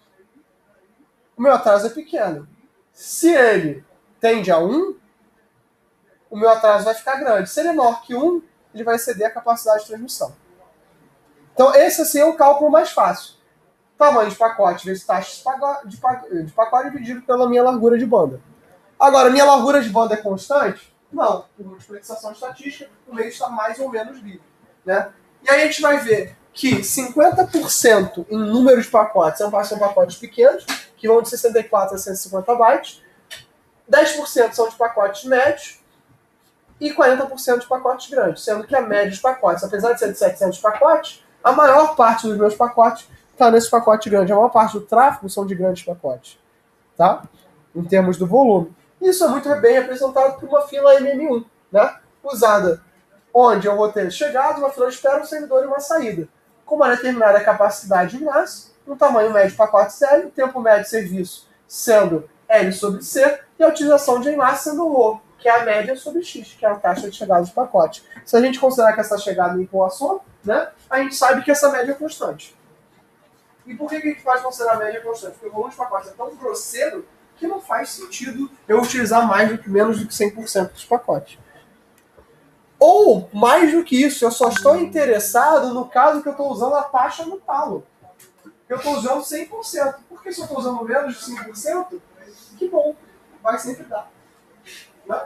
S1: o meu atraso é pequeno. Se ele tende a um, o meu atraso vai ficar grande. Se ele é menor que um, ele vai exceder a capacidade de transmissão. Então, esse assim é o cálculo mais fácil. Tamanho de pacote vezes taxa de pacote dividido pela minha largura de banda. Agora, minha largura de banda é constante? Não. Por multiplexação estatística, o meio está mais ou menos livre. Né? E aí a gente vai ver que cinquenta por cento em número de pacotes são pacotes pequenos, que vão de sessenta e quatro a cento e cinquenta bytes, dez por cento são de pacotes médios e quarenta por cento de pacotes grandes, sendo que a média de pacotes, apesar de ser de setecentos pacotes, a maior parte dos meus pacotes está nesse pacote grande. A maior parte do tráfego são de grandes pacotes, tá? Em termos do volume. Isso é muito bem representado por uma fila M M um, né? Usada onde eu vou ter chegada, uma fila de espera, um servidor e uma saída. Com uma determinada capacidade de enlace, um tamanho médio de pacote L, o tempo médio de serviço sendo L sobre C, e a utilização de enlace sendo Rho, que é a média sobre X, que é a taxa de chegada do pacote. Se a gente considerar que essa chegada é igual a soma, né, a gente sabe que essa média é constante. E por que a gente pode considerar a média constante? Porque o volume de pacotes é tão grosseiro que não faz sentido eu utilizar mais do que menos do que cem por cento dos pacotes. Ou, mais do que isso, eu só estou interessado no caso que eu estou usando a taxa no talo. Eu estou usando cem por cento. Por que se eu estou usando menos de cinco por cento? Que bom, vai sempre dar. Né?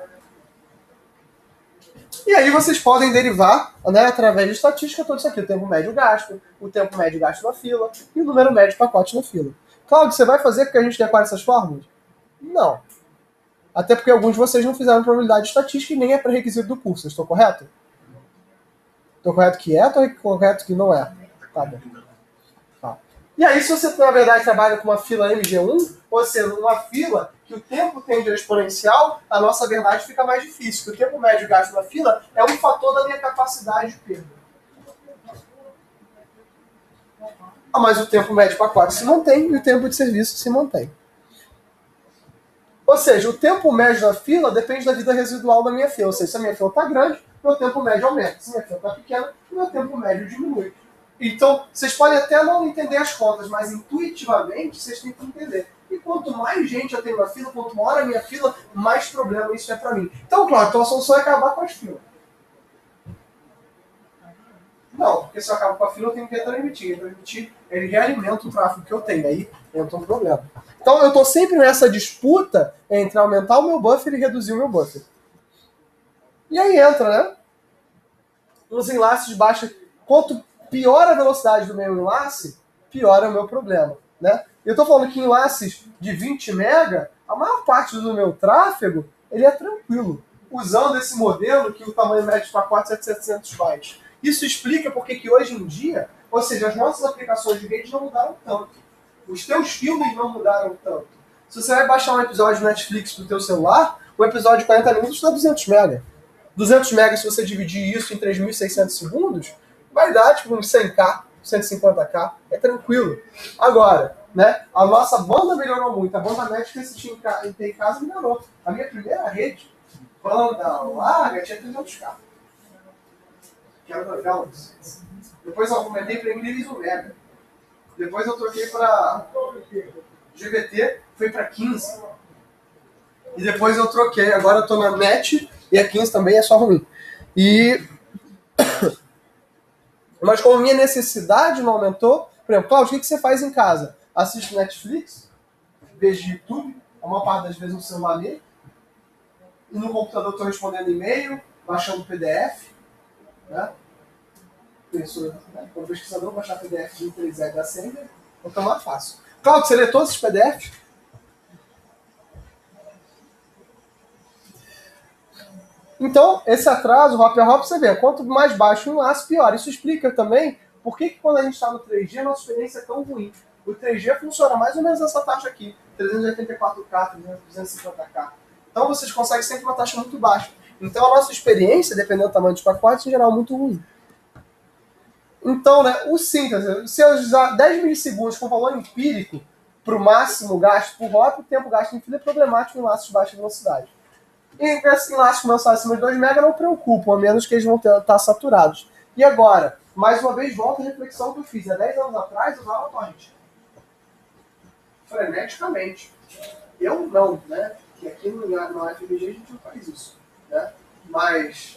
S1: E aí vocês podem derivar, né, através de estatística, tudo isso aqui. O tempo médio gasto, o tempo médio gasto na fila e o número médio de pacotes na fila. Cláudio, você vai fazer com que a gente decore essas fórmulas? Não. Até porque alguns de vocês não fizeram probabilidade estatística e nem é pré-requisito do curso. Estou correto? Estou correto que é ou estou correto que não é? Tá bom. Tá. E aí, se você, na verdade, trabalha com uma fila M G um, ou seja, uma fila que o tempo tende a exponencial, a nossa verdade fica mais difícil. Porque o tempo médio gasto na fila é um fator da minha capacidade de perda. Ah, mas o tempo médio de pacote se mantém e o tempo de serviço se mantém. Ou seja, o tempo médio da fila depende da vida residual da minha fila. Ou seja, se a minha fila está grande, meu tempo médio aumenta. Se a minha fila está pequena, meu tempo médio diminui. Então, vocês podem até não entender as contas, mas intuitivamente vocês têm que entender. E quanto mais gente eu tenho na fila, quanto maior a minha fila, mais problema isso é para mim. Então, claro, então a solução é acabar com as filas. Não, porque se eu acabo com a fila, eu tenho que retransmitir. Retransmitir, ele realimenta o tráfego que eu tenho. Aí entra um problema. Então, eu estou sempre nessa disputa entre aumentar o meu buffer e reduzir o meu buffer. E aí entra, né? Os enlaces de baixa... Quanto pior a velocidade do meu enlace, pior é o meu problema, né? Eu estou falando que enlaces de vinte mega, a maior parte do meu tráfego, ele é tranquilo. Usando esse modelo que o tamanho médio de pacotes é de setecentos bytes. Isso explica porque que hoje em dia, ou seja, as nossas aplicações de rede não mudaram tanto. Os teus filmes não mudaram tanto. Se você vai baixar um episódio de Netflix pro teu celular, um episódio de quarenta minutos dá duzentos mega. duzentos mega, se você dividir isso em três mil e seiscentos segundos, vai dar tipo uns cem K, cento e cinquenta K. É tranquilo. Agora, né, a nossa banda melhorou muito. A banda média que assistia em casa melhorou. A minha primeira rede, banda larga, tinha trezentos K. Que era da Galaxy. Depois eu aumentei para incríveis um mega. Depois eu troquei para G B T, foi para quinze. E depois eu troquei, agora eu tô na net e a quinze também é só ruim. E... Mas como a minha necessidade não aumentou, por exemplo, Cláudio, o que você faz em casa? Assiste Netflix, vejo YouTube, a maior parte das vezes no celular mesmo, e no computador estou respondendo e-mail, baixando P D F, né? Isso, né? Como pesquisador, baixar P D F de três E da Sender, então é mais fácil. Claudio, você lê todos os P D Fs? Então, esse atraso, hop a hop, você vê, quanto mais baixo o enlace, pior. Isso explica também por que, que quando a gente está no três G, a nossa experiência é tão ruim. O três G funciona mais ou menos essa taxa aqui, trezentos e oitenta e quatro K, trezentos e cinquenta K. Então, vocês conseguem sempre uma taxa muito baixa. Então, a nossa experiência, dependendo do tamanho dos pacotes, em geral, é muito ruim. Então, né, o síntese, se eu usar dez milissegundos com valor empírico para o máximo gasto por hop, o tempo gasto em fila é problemático em enlaces de baixa velocidade. E esses enlaces que lançaram acima de dois mega não preocupam, a menos que eles vão ter, estar saturados. E agora, mais uma vez, volta a reflexão que eu fiz. Há dez anos atrás, eu usava torrent. Freneticamente. Eu não, né? Que aqui no, no F B G a gente não faz isso. Né? Mas...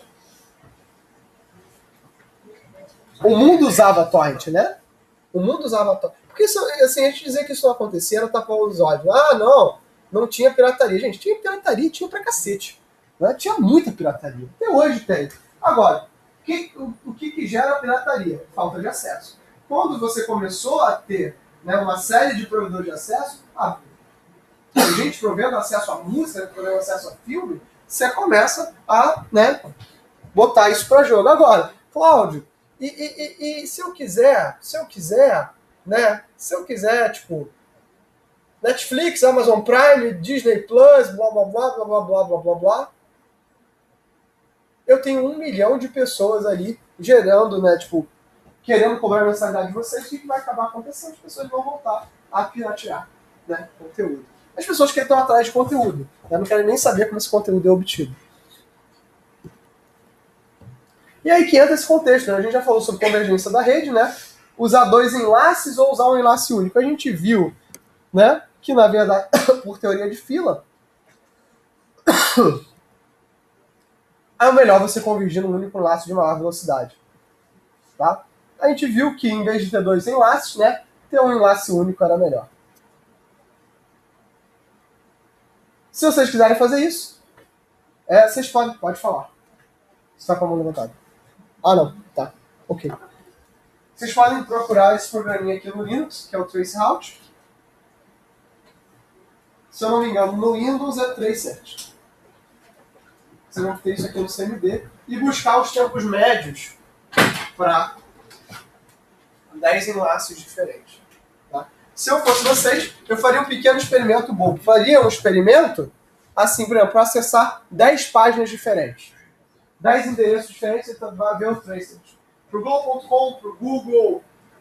S1: o mundo usava torrent, né? O mundo usava torrent. Porque isso, assim, a gente dizer que isso não acontecia era tapar os olhos. Ah, não, não tinha pirataria. Gente, tinha pirataria, tinha pra cacete. Né? Tinha muita pirataria. Até hoje tem. Agora, o que, o, o que, que gera pirataria? Falta de acesso. Quando você começou a ter, né, uma série de provedores de acesso, ah, gente provendo acesso à música, provendo acesso a filme, você começa a, né, botar isso para jogo. Agora, Cláudio, e, e, e, e se eu quiser, se eu quiser, né, se eu quiser, tipo, Netflix, Amazon Prime, Disney Plus, blá, blá, blá, blá, blá, blá, blá, blá, blá, eu tenho um milhão de pessoas ali gerando, né, tipo, querendo cobrar a mensalidade de vocês, o que vai acabar acontecendo? As pessoas vão voltar a piratear, né, conteúdo. As pessoas que estão atrás de conteúdo, né, não querem nem saber como esse conteúdo é obtido. E aí que entra esse contexto, né? A gente já falou sobre convergência da rede, né? Usar dois enlaces ou usar um enlace único. A gente viu, né, que na verdade, por teoria de fila, é melhor você convergir num único enlace de maior velocidade. Tá? A gente viu que em vez de ter dois enlaces, né, ter um enlace único era melhor. Se vocês quiserem fazer isso, é, vocês podem, pode falar. Você está com a mão levantada. Ah, não. Tá. Ok. Vocês podem procurar esse programinha aqui no Linux, que é o Traceroute. Se eu não me engano, no Windows é Tracert. Vocês vão ter isso aqui no C M D. E buscar os tempos médios para dez enlaces diferentes. Tá? Se eu fosse vocês, eu faria um pequeno experimento bobo. Faria um experimento, assim, por exemplo, para acessar dez páginas diferentes. dez endereços diferentes, você vai ver o Tracert. Para o Globo ponto com, para o Google,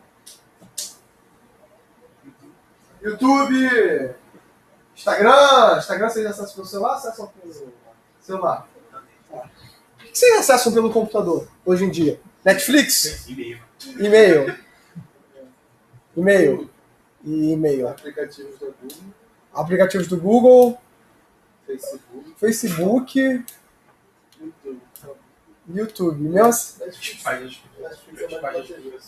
S1: YouTube, Instagram. Instagram vocês acessam pelo celular ou acessam pelo celular? O que vocês acessam pelo computador hoje em dia? Netflix?
S3: E-mail.
S1: E-mail. E-mail. E e-mail.
S5: Aplicativos do Google,
S1: Aplicativos do Google,
S5: Facebook,
S1: Facebook,
S5: YouTube.
S1: YouTube. Meu...
S5: Netflix,
S3: Páginas.
S5: Netflix é mais bateria.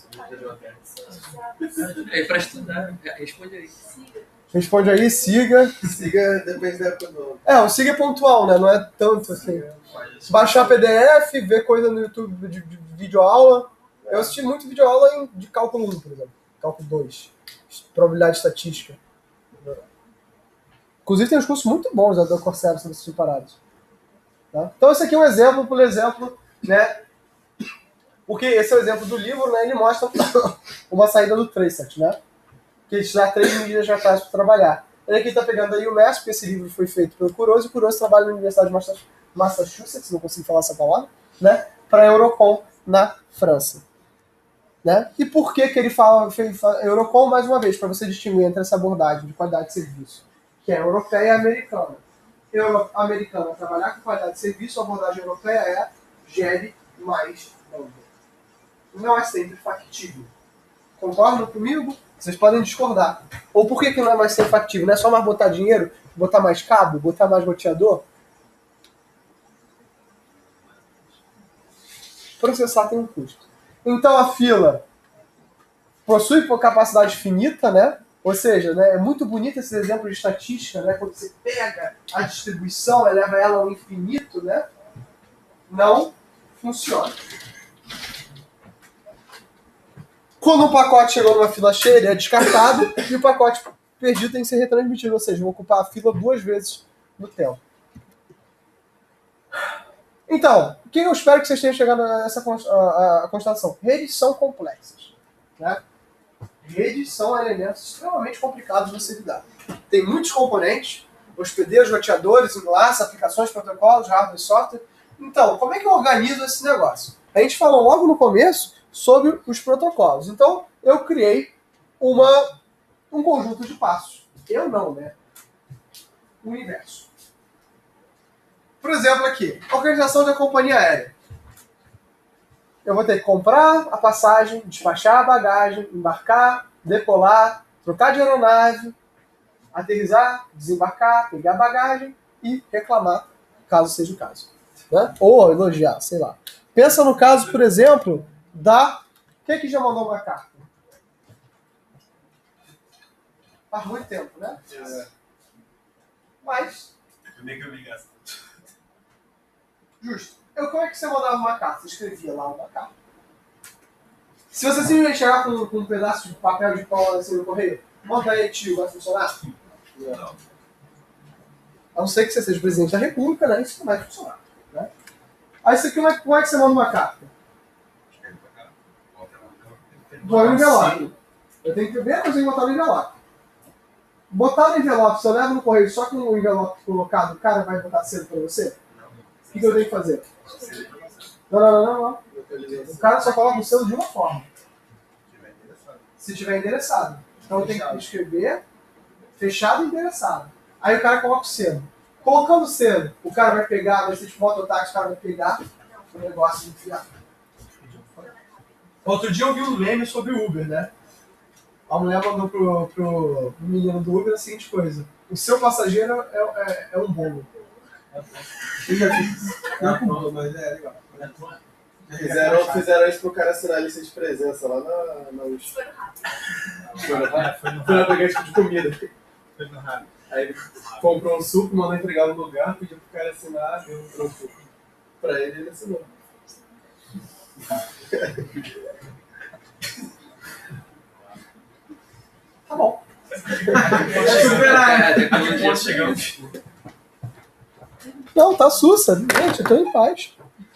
S6: É pra estudar, responde aí.
S1: Responde aí, siga.
S5: Siga, depende da época do ano.
S1: É, o siga é pontual, né? Não é tanto assim. Baixar P D F, ver coisa no YouTube de, de videoaula. Eu assisti muito videoaula em, de cálculo um, por exemplo. Cálculo dois. Probabilidade estatística. Inclusive tem uns cursos muito bons da, da Coursera sobre essas paradas. Tá? Então esse aqui é um exemplo, por exemplo, né? Porque esse é o exemplo do livro, né? Ele mostra uma saída do Tracert, né? Que ele te dá três medidas de atraso para trabalhar. Ele aqui está pegando aí o M E S, porque esse livro foi feito pelo Kuroso, e o Kuroso trabalha na Universidade de Massachusetts, não consigo falar essa palavra, né? Para a Eurocom, na França. Né? E por que, que ele fala, fala Eurocom, mais uma vez, para você distinguir entre essa abordagem de qualidade de serviço, que é europeia e americana. Euro, americana, trabalhar com qualidade de serviço, a abordagem europeia é gere mais banda. Não é sempre factível. Concordam comigo? Vocês podem discordar. Ou por que, que não é mais sempre factível? Não é só mais botar dinheiro, botar mais cabo, botar mais roteador? Processar tem um custo. Então a fila possui capacidade finita, né? Ou seja, né, é muito bonito esse exemplo de estatística, né, quando você pega a distribuição e leva ela ao infinito, né, não funciona. Quando um pacote chegou numa fila cheia, ele é descartado e o pacote perdido tem que ser retransmitido, ou seja, vou ocupar a fila duas vezes no tempo. Então, o que eu espero que vocês tenham chegado a essa a, a constatação? Redes são complexas. Né? Redes são elementos extremamente complicados de você lidar. Tem muitos componentes, hospedeiros, roteadores, enlaces, aplicações, protocolos, hardware e software. Então, como é que eu organizo esse negócio? A gente falou logo no começo sobre os protocolos. Então, eu criei uma, um conjunto de passos. Eu não, né? O universo. Por exemplo, aqui, organização da companhia aérea. Eu vou ter que comprar a passagem, despachar a bagagem, embarcar, decolar, trocar de aeronave, aterrissar, desembarcar, pegar a bagagem e reclamar, caso seja o caso. Né? Ou elogiar, sei lá. Pensa no caso, por exemplo, da... Quem é que já mandou uma carta? Faz muito tempo, né?
S3: É.
S1: Mas...
S3: Nem que eu me gasto.
S1: Justo. Eu, como é que você mandava uma carta? Você escrevia lá uma carta. Se você simplesmente chegar com, com um pedaço de papel de pau assim no correio, manda aí, tio, vai funcionar?
S3: Não.
S1: A não ser que você seja presidente da república, né? Isso não vai funcionar. Né? Aí isso aqui, como é, como é que você manda uma carta? Põe no envelope. Eu tenho que ver a coisa e botar no envelope. Botar no envelope, se eu levo no correio só com o envelope colocado, o cara vai botar cedo pra você? O que, que eu tenho que fazer? Não, não, não, não, não. O cara só coloca o selo de uma forma. Se tiver endereçado. Então eu tenho que escrever fechado e endereçado. Aí o cara coloca o selo. Colocando o selo, o cara vai pegar, vai ser tipo mototáxi, o cara vai pegar o negócio e enfiar. Outro dia eu vi um meme sobre o Uber, né? A mulher mandou pro, pro, pro menino do Uber a seguinte coisa: o seu passageiro é, é, é um bolo. Eu já fiz.
S2: Não, mas é legal.
S5: Fizeram, fizeram isso pro cara assinar a lista de presença lá na, na U S P. Foi no rádio. Foi no aplicativo de comida.
S2: Foi no rádio.
S5: Aí ele comprou um suco, mandou entregar no lugar, pediu pro cara assinar, deu um suco pra ele e ele assinou.
S1: Tá bom.
S3: Chegamos.
S1: Não, tá sussa. Gente, eu tô em paz.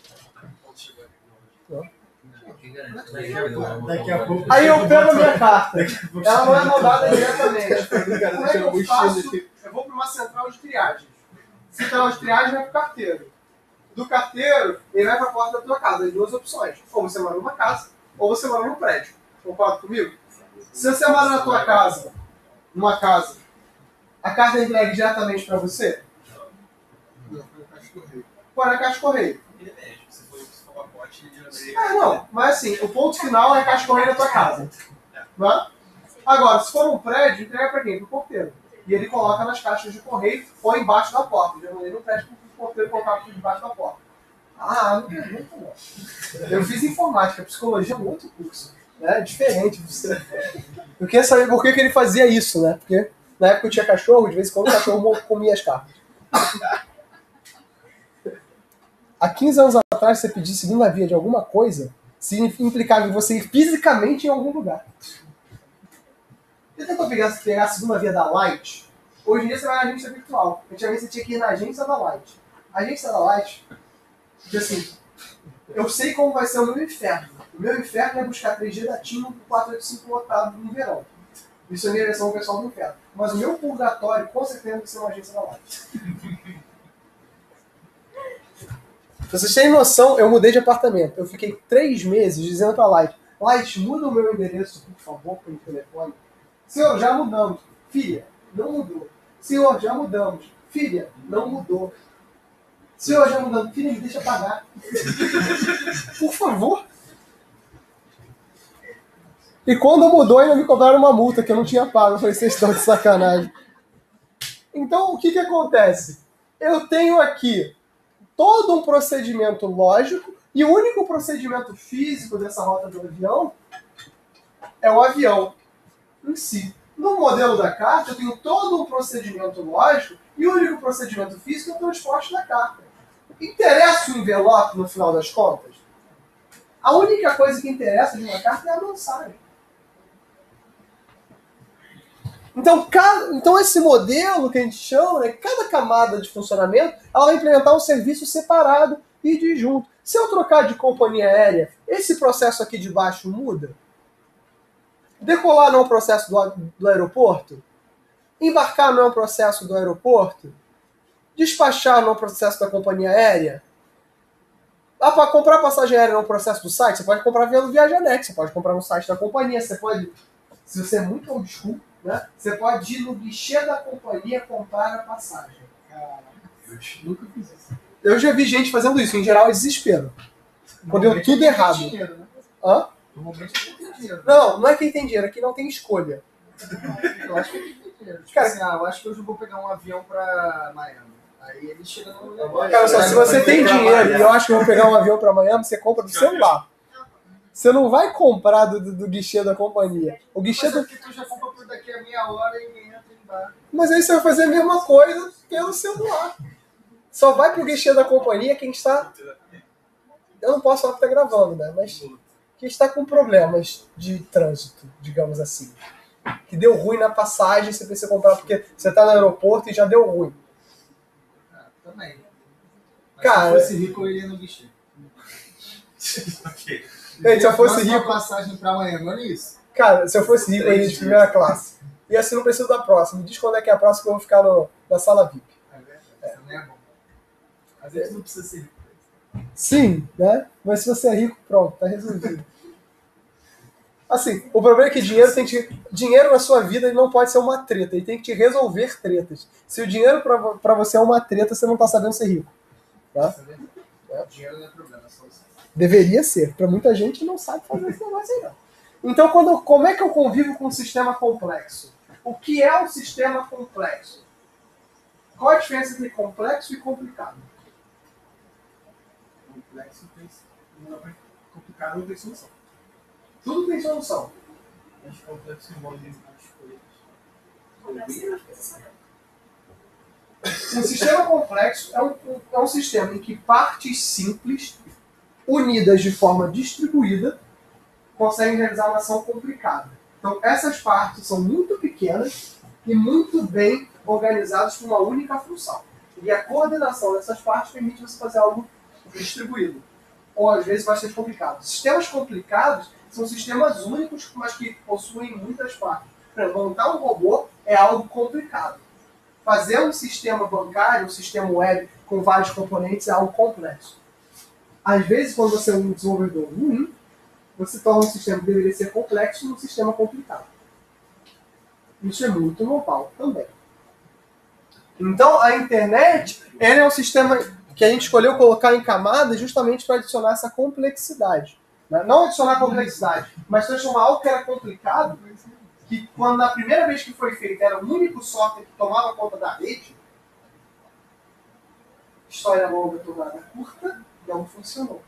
S5: Daqui a pouco.
S1: Aí eu pego a minha carta. Ela não é mandada diretamente.
S5: O cara
S1: Como é que
S5: deixando
S1: eu
S5: o
S1: faço?
S5: mochila.
S1: Eu vou para uma central de triagem. Central de triagem vai pro carteiro. Do carteiro, ele vai para a porta da tua casa. Tem duas opções. Ou você mora numa casa, ou você mora num prédio. Concorda comigo? Se você mora na tua casa, numa casa, a carta é entregue diretamente para você?
S2: Não, foi no caixa de correio.
S1: Põe na caixa de correio.
S3: Independente, se for se for pacote, geralmente.
S1: Ah, não. Mas assim, o ponto final é a caixa de correio da tua casa. Não é? Agora, se for um prédio, entrega para quem? Pro porteiro. E ele coloca nas caixas de correio ou embaixo da porta. Eu mandei no prédio para o porteiro colocar tudo debaixo da porta. Ah, não pergunta não. Eu fiz informática, psicologia é um outro curso. Né? Diferente. Eu queria saber por que, que ele fazia isso, né? Porque na época eu tinha cachorro, de vez em quando o cachorro comia as cartas. Há quinze anos atrás, você pedir segunda via de alguma coisa, implicava em você ir fisicamente em algum lugar. Você tentou pegar, pegar a segunda via da Light? Hoje em dia você vai na agência virtual. Antigamente você tinha que ir na agência da Light. A agência da Light, porque assim, eu sei como vai ser o meu inferno. O meu inferno é buscar três G da TIM no quatrocentos e oitenta e cinco lotado no verão. Isso é minha versão pessoal do inferno. Mas o meu purgatório, com certeza, vai ser uma agência da Light. Pra vocês terem noção, eu mudei de apartamento. Eu fiquei três meses dizendo pra Light: Light, muda o meu endereço, por favor, pelo telefone. Senhor, já mudamos. Filha, não mudou. Senhor, já mudamos. Filha, não mudou. Senhor, já mudamos. Filha, me deixa pagar. Por favor. E quando mudou, ainda me cobraram uma multa que eu não tinha pago. Eu falei: vocês estão de sacanagem. Então, o que que acontece? Eu tenho aqui todo um procedimento lógico e o único procedimento físico dessa rota do avião é o avião em si. No modelo da carta, eu tenho todo um procedimento lógico e o único procedimento físico é o transporte da carta. Interessa o envelope no final das contas? A única coisa que interessa de uma carta é a mensagem. Então, cada, então esse modelo que a gente chama, né, cada camada de funcionamento, ela vai implementar um serviço separado e disjunto. Se eu trocar de companhia aérea, esse processo aqui de baixo muda? Decolar não é um processo do, do aeroporto? Embarcar não é um processo do aeroporto? Despachar não é um processo da companhia aérea? Ah, para comprar passagem aérea não é um processo do site? Você pode comprar via Viajanex, você pode comprar no site da companhia, você pode, se você é muito old school, né, você pode ir no guichê da companhia comprar a passagem.
S2: Eu nunca fiz isso.
S1: Eu já vi gente fazendo isso, em geral é desespero. Quando deu tudo errado.
S7: Dinheiro, né?
S1: Hã?
S7: Normalmente não tem dinheiro.
S1: Não, não é quem tem dinheiro, é quem não tem escolha.
S7: Eu acho que ele tem dinheiro. Tipo
S1: Cara,
S7: assim, ah, eu acho que hoje eu vou pegar um avião pra Miami. Aí ele chega no negócio.
S1: Cara, só, se você tem dinheiro e eu acho que eu vou pegar um avião pra Miami, você compra do celular. Você não vai comprar do, do, do guichê da companhia. O guichê
S7: Mas
S1: do...
S7: aqui tu já compra por daqui a meia hora e entra e embarca.
S1: Mas aí você vai fazer a mesma coisa pelo celular. Só vai pro guichê da companhia quem está... Eu não posso falar que tá gravando, né? Mas quem está com problemas de trânsito, digamos assim. Que deu ruim na passagem, você precisa comprar porque você tá no aeroporto e já deu ruim.
S7: Ah, também. Mas
S1: Cara,
S7: se fosse rico, eu iria no guichê.
S3: Ok.
S1: Gente, se eu fosse
S7: Próxima
S1: rico...
S7: passagem pra Miami, olha isso.
S1: Cara, se eu fosse rico, eu iria de primeira classe. E assim, não preciso da próxima. Me diz quando é que é a próxima que eu vou ficar no, na sala V I P.
S7: É verdade, isso não é bom. Às vezes não precisa ser rico.
S1: Sim, né? Mas se você é rico, pronto, tá resolvido. Assim, o problema é que dinheiro tem que... Dinheiro na sua vida ele não pode ser uma treta, ele tem que te resolver tretas. Se o dinheiro pra, pra você é uma treta, você não tá sabendo ser rico. Tá?
S7: É. Dinheiro não é problema, é só isso.
S1: Deveria ser. Pra muita gente não sabe fazer esse negócio aí, não. Então, quando, como é que eu convivo com um sistema complexo? O que é um sistema complexo? Qual a diferença entre complexo e complicado?
S2: Complexo tem. Não é complicado, não tem solução.
S1: Tudo tem solução.
S4: Mas complexo envolve as coisas.
S1: Um sistema complexo é um, é um sistema em que partes simples, unidas de forma distribuída, conseguem realizar uma ação complicada. Então, essas partes são muito pequenas e muito bem organizadas para uma única função. E a coordenação dessas partes permite você fazer algo distribuído. Ou, às vezes, bastante complicado. Sistemas complicados são sistemas únicos, mas que possuem muitas partes. Por exemplo, montar um robô é algo complicado. Fazer um sistema bancário, um sistema web com vários componentes é algo complexo. Às vezes, quando você é um desenvolvedor ruim, você torna um sistema que deveria ser complexo num sistema complicado. Isso é muito normal também. Então, a internet ela é um sistema que a gente escolheu colocar em camadas justamente para adicionar essa complexidade. Né? Não adicionar complexidade, mas transformar algo que era complicado, que quando na primeira vez que foi feito era o único software que tomava conta da rede, história longa, tornada curta, não funcionou.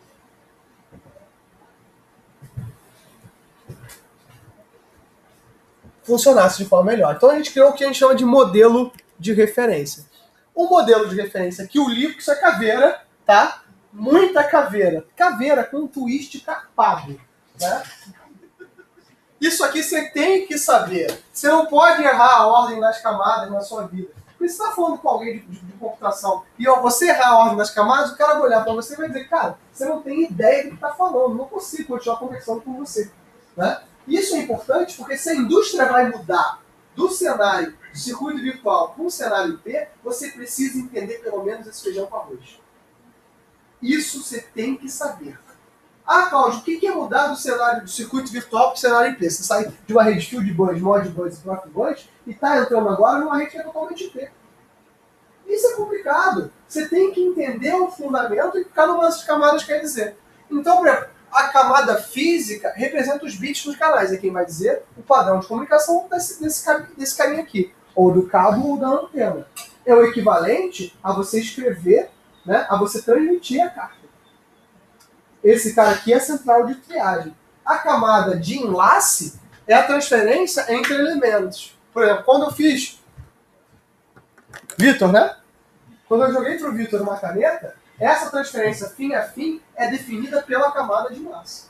S1: Funcionasse de forma melhor. Então a gente criou o que a gente chama de modelo de referência. O modelo de referência aqui, o livro, que isso é caveira, tá? Muita caveira. Caveira com um twist carpado, né? Isso aqui você tem que saber. Você não pode errar a ordem das camadas na sua vida. Porque você está falando com alguém de, de, de computação e ó, você errar a ordem das camadas, o cara vai olhar para você e vai dizer, cara, você não tem ideia do que está falando, não consigo continuar conversando com você. Né? Isso é importante porque se a indústria vai mudar do cenário de circuito virtual para um cenário I P, você precisa entender pelo menos esse feijão com arroz. Isso você tem que saber. Ah, Cláudio, o que é mudar do cenário do circuito virtual para o cenário I P? Você sai de uma rede Field Bus, Mod Bus e Profibus e está entrando agora numa rede que é totalmente I P. Isso é complicado. Você tem que entender o fundamento e cada uma dessas camadas quer dizer. Então, por exemplo, a camada física representa os bits dos canais. É quem vai dizer o padrão de comunicação desse, desse, desse caminho aqui. Ou do cabo ou da antena. É o equivalente a você escrever, né, a você transmitir a carta. Esse cara aqui é a central de triagem. A camada de enlace é a transferência entre elementos. Por exemplo, quando eu fiz Vitor, né? Quando eu joguei para o Vitor uma caneta, essa transferência fim a fim é definida pela camada de massa.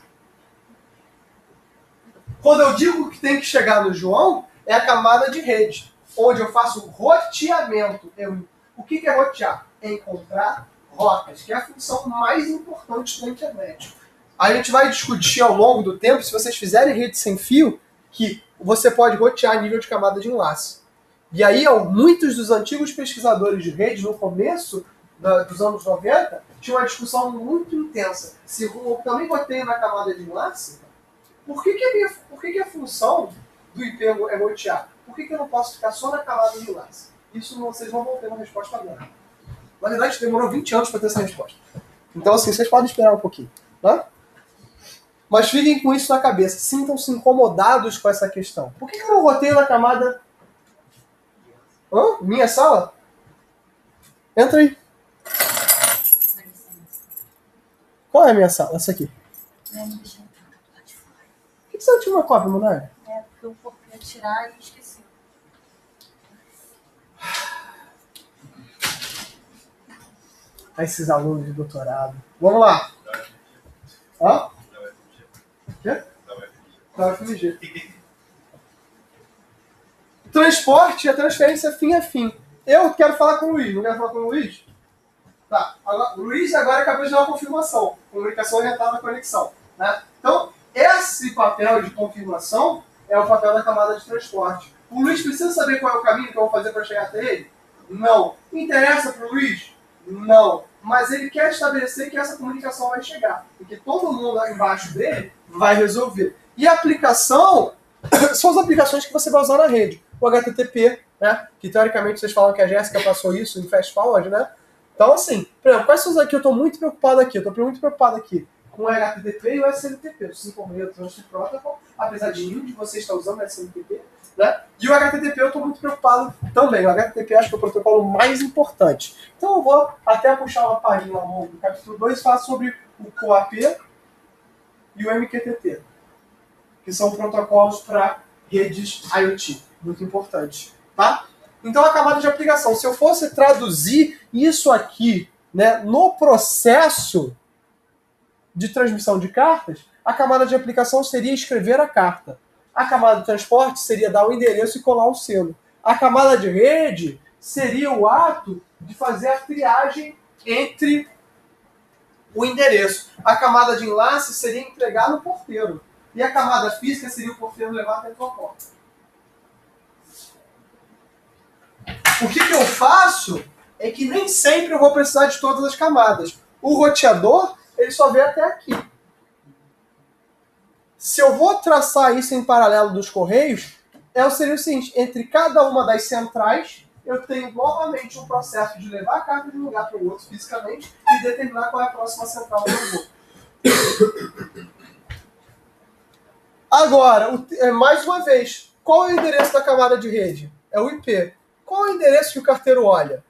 S1: Quando eu digo que tem que chegar no João, é a camada de rede, onde eu faço roteamento. Eu, o que é rotear? É encontrar rotas, que é a função mais importante da internet. A gente vai discutir ao longo do tempo, se vocês fizerem rede sem fio, que você pode rotear nível de camada de enlace. E aí, ó, muitos dos antigos pesquisadores de rede, no começo da, dos anos noventa, tinham uma discussão muito intensa. Se eu também roteio na camada de enlace, por que, que, a, minha, por que, que a função do I P é rotear? Por que, que eu não posso ficar só na camada de enlace? Isso não, vocês não vão ter uma resposta agora. Na verdade, demorou vinte anos para ter essa resposta. Então, assim, vocês podem esperar um pouquinho. Tá? Mas fiquem com isso na cabeça. Sintam-se incomodados com essa questão. Por que, que eu não roteio na camada... Hã? Minha sala? Entra aí. Qual é a minha sala? Essa aqui. Por que você não tinha uma cópia, Munari?
S8: É, porque eu ia tirar e esqueci.
S1: Esses alunos de doutorado. Vamos lá. Hã? O quê? Da U F M G. Transporte é transferência fim a fim. Eu quero falar com o Luiz. Não quero falar com o Luiz? Tá. Agora, o Luiz agora acabou de dar uma confirmação. Comunicação orientada à conexão. Né? Então, esse papel de confirmação é o papel da camada de transporte. O Luiz precisa saber qual é o caminho que eu vou fazer para chegar até ele? Não. Interessa para o Luiz? Não. Mas ele quer estabelecer que essa comunicação vai chegar. Porque todo mundo lá embaixo dele vai resolver. E a aplicação são as aplicações que você vai usar na rede. O H T T P, né? Que teoricamente vocês falam que a Jéssica passou isso em Fast Forward, né? Então, assim, por exemplo, quais são os aqui? Eu estou muito preocupado aqui. Eu estou muito preocupado aqui com o H T T P e o S M T P, o Simple Mail Transfer Protocol, apesar de nenhum de vocês estar usando o S M T P, né? E o H T T P eu estou muito preocupado também. O H T T P acho que é o protocolo mais importante. Então eu vou até puxar uma página ao longo do capítulo dois e falar sobre o C O A P e o M Q T T, que são protocolos para redes IoT. Muito importante, tá? Então a camada de aplicação, se eu fosse traduzir isso aqui, né, no processo de transmissão de cartas, a camada de aplicação seria escrever a carta. A camada de transporte seria dar o endereço e colar o selo. A camada de rede seria o ato de fazer a triagem entre o endereço. A camada de enlace seria entregar no porteiro. E a camada física seria o porteiro levar até a tua porta. O que, que eu faço é que nem sempre eu vou precisar de todas as camadas. O roteador, ele só vê até aqui. Se eu vou traçar isso em paralelo dos correios, é, seria o seguinte, entre cada uma das centrais, eu tenho novamente um processo de levar a carta de um lugar para o outro fisicamente e determinar qual é a próxima central que eu vou. Agora, mais uma vez, qual é o endereço da camada de rede? É o I P. Qual é o endereço que o carteiro olha?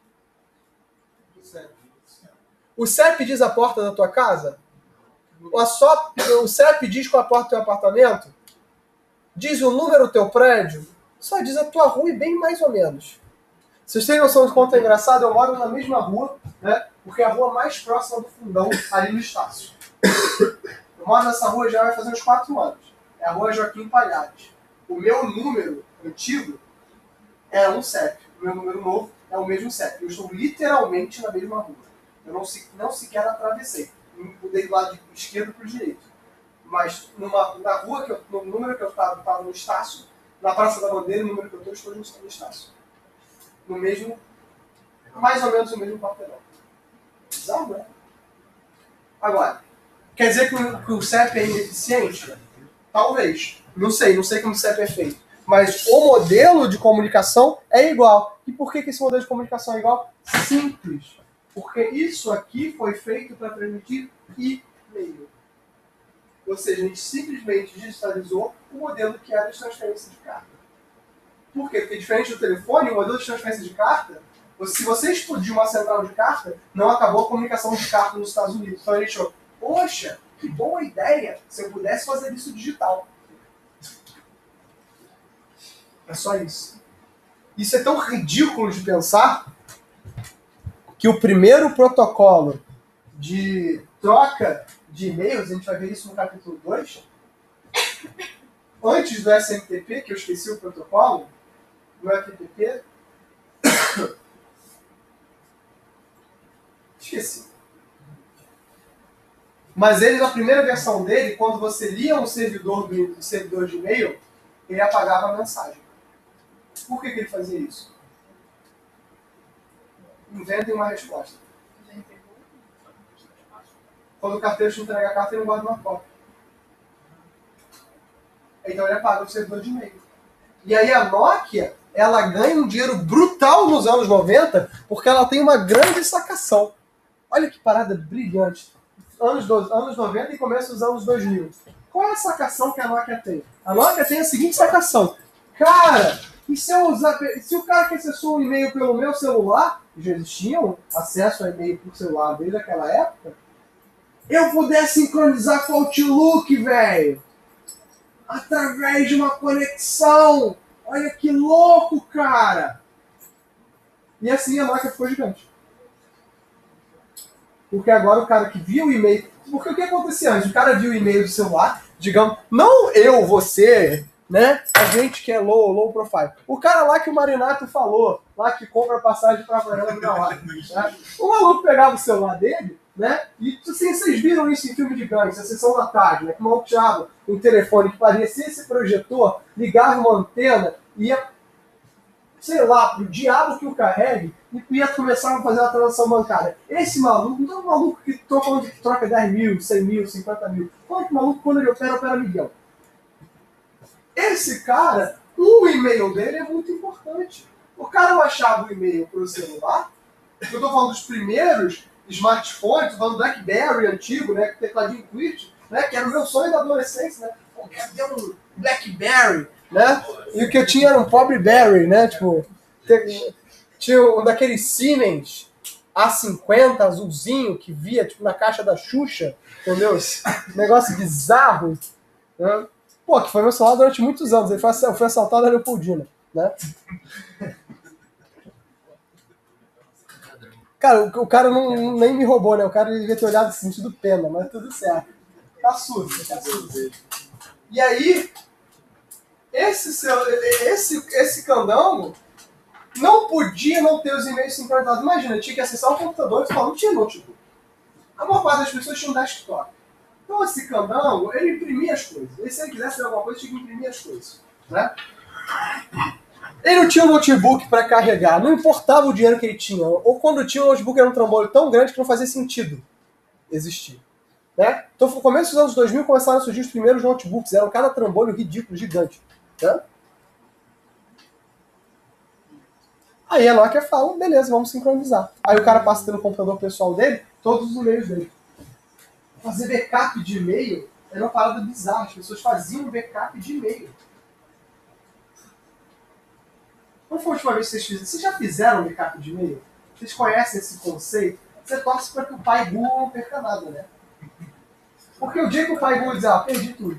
S1: O C E P diz a porta da tua casa? O, S O P, o C E P diz qual é a porta do teu apartamento? Diz o número do teu prédio? Só diz a tua rua e bem mais ou menos. Vocês têm noção de quanto é engraçado? Eu moro na mesma rua, né? Porque é a rua mais próxima do fundão, ali no Estácio. Eu moro nessa rua já vai fazer uns quatro anos. É a rua Joaquim Palhares. O meu número antigo é um C E P. O meu número novo é o mesmo C E P. Eu estou literalmente na mesma rua. Eu não, não sequer atravessei. Eu mudei do lado esquerdo para o direito. Mas numa, na rua, que eu, no número que eu estava, estava no Estácio, na Praça da Bandeira, o número que eu estou, estou no Estácio. No mesmo, mais ou menos o mesmo quarteirão. Bizarro, né? Agora, quer dizer que o, que o C E P é ineficiente? Talvez. Não sei, não sei como o C E P é feito. Mas o modelo de comunicação é igual. E por que, que esse modelo de comunicação é igual? Simples. Porque isso aqui foi feito para transmitir e-mail. Ou seja, a gente simplesmente digitalizou o modelo que era de transferência de carta. Por quê? Porque diferente do telefone, o modelo de transferência de carta, se você explodir uma central de carta, não acabou a comunicação de carta nos Estados Unidos. Então ele achou, poxa, que boa ideia se eu pudesse fazer isso digital. É só isso. Isso é tão ridículo de pensar que o primeiro protocolo de troca de e-mails, a gente vai ver isso no capítulo dois, antes do S M T P, que eu esqueci o protocolo, do F T P, esqueci. Mas ele, na primeira versão dele, quando você lia um servidor, do, um servidor de e-mail, ele apagava a mensagem. Por que, que ele fazia isso? Inventem uma resposta. Quando o carteiro te entrega a carta, ele não guarda uma cópia. Então ele apaga o servidor de e-mail. E aí a Nokia, ela ganha um dinheiro brutal nos anos noventa, porque ela tem uma grande sacação. Olha que parada brilhante. Anos, do, anos noventa e começo dos anos dois mil. Qual é a sacação que a Nokia tem? A Nokia tem a seguinte sacação. Cara, e se, eu usar, se o cara que acessou o e-mail pelo meu celular, já existiam acesso a e-mail por celular desde aquela época, eu puder sincronizar com o Outlook, velho. Através de uma conexão. Olha que louco, cara. E assim a Nokia ficou gigante. Porque agora o cara que viu o e-mail... Porque o que acontecia antes? O cara viu o e-mail do celular, digamos, não eu, você, né? A gente que é low, low profile. O cara lá que o Marinato falou, lá que compra passagem pra Havaiana na hora. Né? O maluco pegava o celular dele, né? E assim, vocês viram isso em filme de gangues, a sessão da tarde, né? Que o maluco tirava um telefone que parecia esse projetor, ligava uma antena, ia, sei lá, pro diabo que o carregue, e ia começar a fazer uma transação bancária. Esse maluco, não é um maluco que tô falando de que troca dez mil, cem mil, cinquenta mil. Qual é que maluco, quando ele opera, opera milhão? Esse cara, o e-mail dele é muito importante. O cara baixava o e-mail pro celular, eu tô falando dos primeiros smartphones, tô falando do BlackBerry antigo, né, com tecladinho Qt, né, que era o meu sonho da adolescência, né? Eu quero ter um BlackBerry, né? E o que eu tinha era um pobre Berry, né? Tipo, tinha um daqueles Siemens A cinquenta azulzinho que via tipo na caixa da Xuxa, entendeu? Um negócio bizarro, né? Pô, que foi meu celular durante muitos anos. Ele foi, eu fui assaltado na Leopoldina, né? Cara, o, o cara não, nem me roubou, né? O cara devia ter olhado sentido pena, mas tudo certo. Tá sujo, tá sujo. E aí, esse, seu, esse, esse candango não podia não ter os e-mails sincronizados. Imagina, tinha que acessar o computador e falar, não tinha notebook. A maior parte das pessoas tinha um desktop. Então esse candango, ele imprimia as coisas. E se ele quisesse ver alguma coisa, tinha que imprimir as coisas. Né? Ele não tinha um notebook para carregar, não importava o dinheiro que ele tinha. Ou quando tinha, o notebook era um trambolho tão grande que não fazia sentido existir. Né? Então no começo dos anos dois mil começaram a surgir os primeiros notebooks, eram cada trambolho ridículo, gigante. Né? Aí a Nokia fala, beleza, vamos sincronizar. Aí o cara passa pelo computador pessoal dele, todos os e-mails dele. Fazer backup de e-mail era uma parada bizarra, as pessoas faziam backup de e-mail. Qual foi a última vez que vocês fizeram? Vocês já fizeram backup de e-mail? Vocês conhecem esse conceito? Você torce para que o pai Google não perca nada, né? Porque o dia que o pai Google dizer, ah, perdi tudo.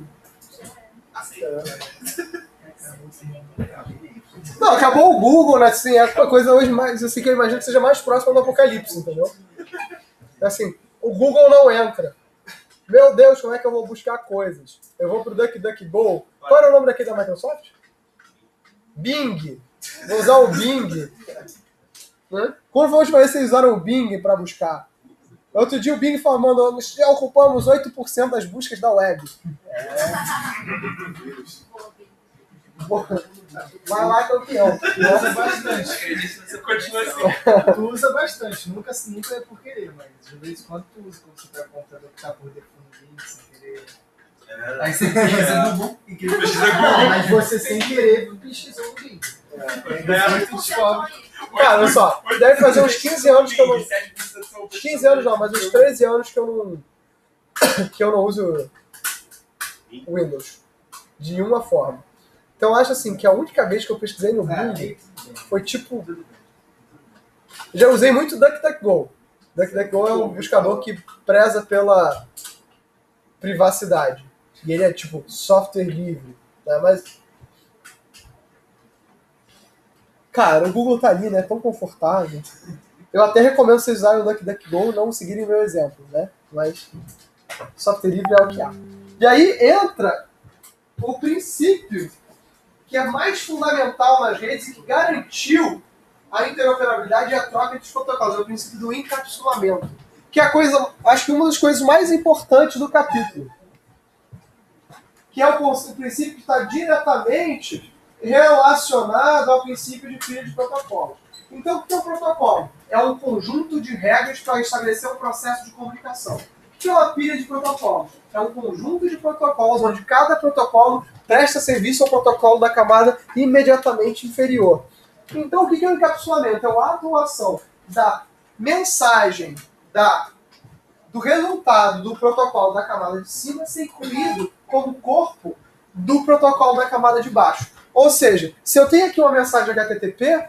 S1: Não, acabou o Google, né? Assim, é uma coisa hoje mais, assim, que eu imagino que seja mais próxima do apocalipse, entendeu? Assim, o Google não entra. Meu Deus, como é que eu vou buscar coisas? Eu vou pro DuckDuckGo. Qual era o nome daquele da Microsoft? Bing. Vou usar o Bing. Né? Quando foi a última vez que vocês usaram o Bing para buscar? Outro dia o Bing falando, nós já ocupamos oito por cento das buscas da web. É. Vai lá, campeão.
S4: Tu usa bastante.
S3: Você continua assim.
S4: Tu usa bastante. Nunca, nunca é por querer, mas de vez em quando tu usa. Quando você pega o computador que tá por defundir, sem querer.
S3: É.
S4: Aí você pesquisa no Google. Mas você sem querer pesquisou no Google. É, tu descobre.
S1: Cara, olha só, deve fazer uns quinze anos que eu não... quinze anos não, mas uns treze anos que eu não... que eu não uso Windows. De nenhuma forma. Então eu acho assim, que a única vez que eu pesquisei no Google foi tipo... Já usei muito DuckDuckGo. DuckDuckGo é um buscador que preza pela privacidade. E ele é tipo software livre. Né? Mas... Cara, o Google tá ali, né? Tão confortável. Eu até recomendo vocês usarem o DuckDuckGo e não seguirem meu exemplo, né? Mas software livre é o que há. E aí entra o princípio que é mais fundamental nas redes e que garantiu a interoperabilidade e a troca de protocolos. É o princípio do encapsulamento. Que é a coisa, acho que uma das coisas mais importantes do capítulo. Que é o, o princípio que está diretamente relacionado ao princípio de pilha de protocolo. Então, o que é um protocolo? É um conjunto de regras para estabelecer um processo de comunicação. O que é uma pilha de protocolos? É um conjunto de protocolos onde cada protocolo presta serviço ao protocolo da camada imediatamente inferior. Então, o que é o encapsulamento? É a atuação da mensagem, da, do resultado do protocolo da camada de cima ser incluído como corpo do protocolo da camada de baixo. Ou seja, se eu tenho aqui uma mensagem H T T P,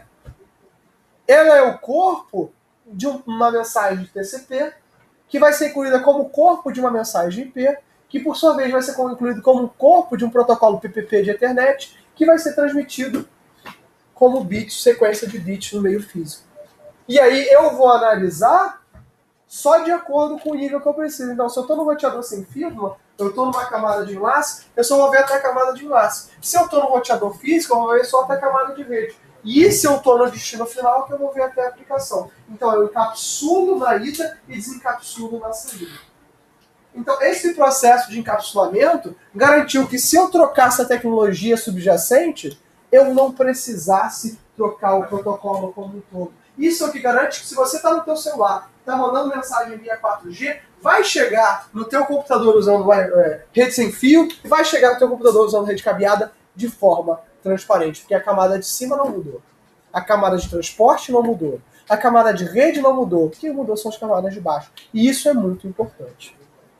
S1: ela é o corpo de uma mensagem de T C P, que vai ser incluída como corpo de uma mensagem I P, que por sua vez vai ser incluído como corpo de um protocolo P P P de Ethernet, que vai ser transmitido como bits, sequência de bits no meio físico. E aí eu vou analisar só de acordo com o nível que eu preciso. Então, se eu estou no roteador sem fio, eu estou numa camada de enlace, eu só vou ver até a camada de enlace. Se eu estou no roteador físico, eu vou ver só até a camada de rede. E se eu estou no destino final, que eu vou ver até a aplicação. Então, eu encapsulo na ida e desencapsulo na saída. Então, esse processo de encapsulamento garantiu que se eu trocasse a tecnologia subjacente, eu não precisasse trocar o protocolo como um todo. Isso é o que garante que se você está no teu celular, está mandando mensagem via quatro G, vai chegar no teu computador usando é, rede sem fio e vai chegar no teu computador usando rede cabeada de forma transparente, porque a camada de cima não mudou. A camada de transporte não mudou. A camada de rede não mudou. O que mudou são as camadas de baixo. E isso é muito importante.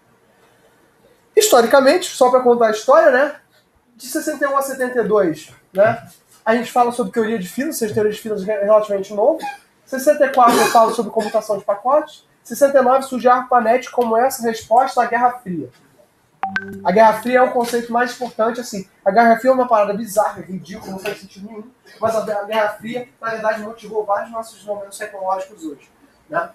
S1: Historicamente, só para contar a história, né? De sessenta e um a setenta e dois, né? A gente fala sobre teoria de filas, ou seja, teoria de filas relativamente novo. sessenta e quatro eu falo sobre comutação de pacotes. sessenta e nove surge a ARPANET como essa resposta à Guerra Fria. A Guerra Fria é um conceito mais importante, assim. A Guerra Fria é uma parada bizarra, ridícula, não faz sentido nenhum. Mas a Guerra Fria, na verdade, motivou vários nossos desenvolvimentos tecnológicos hoje, né?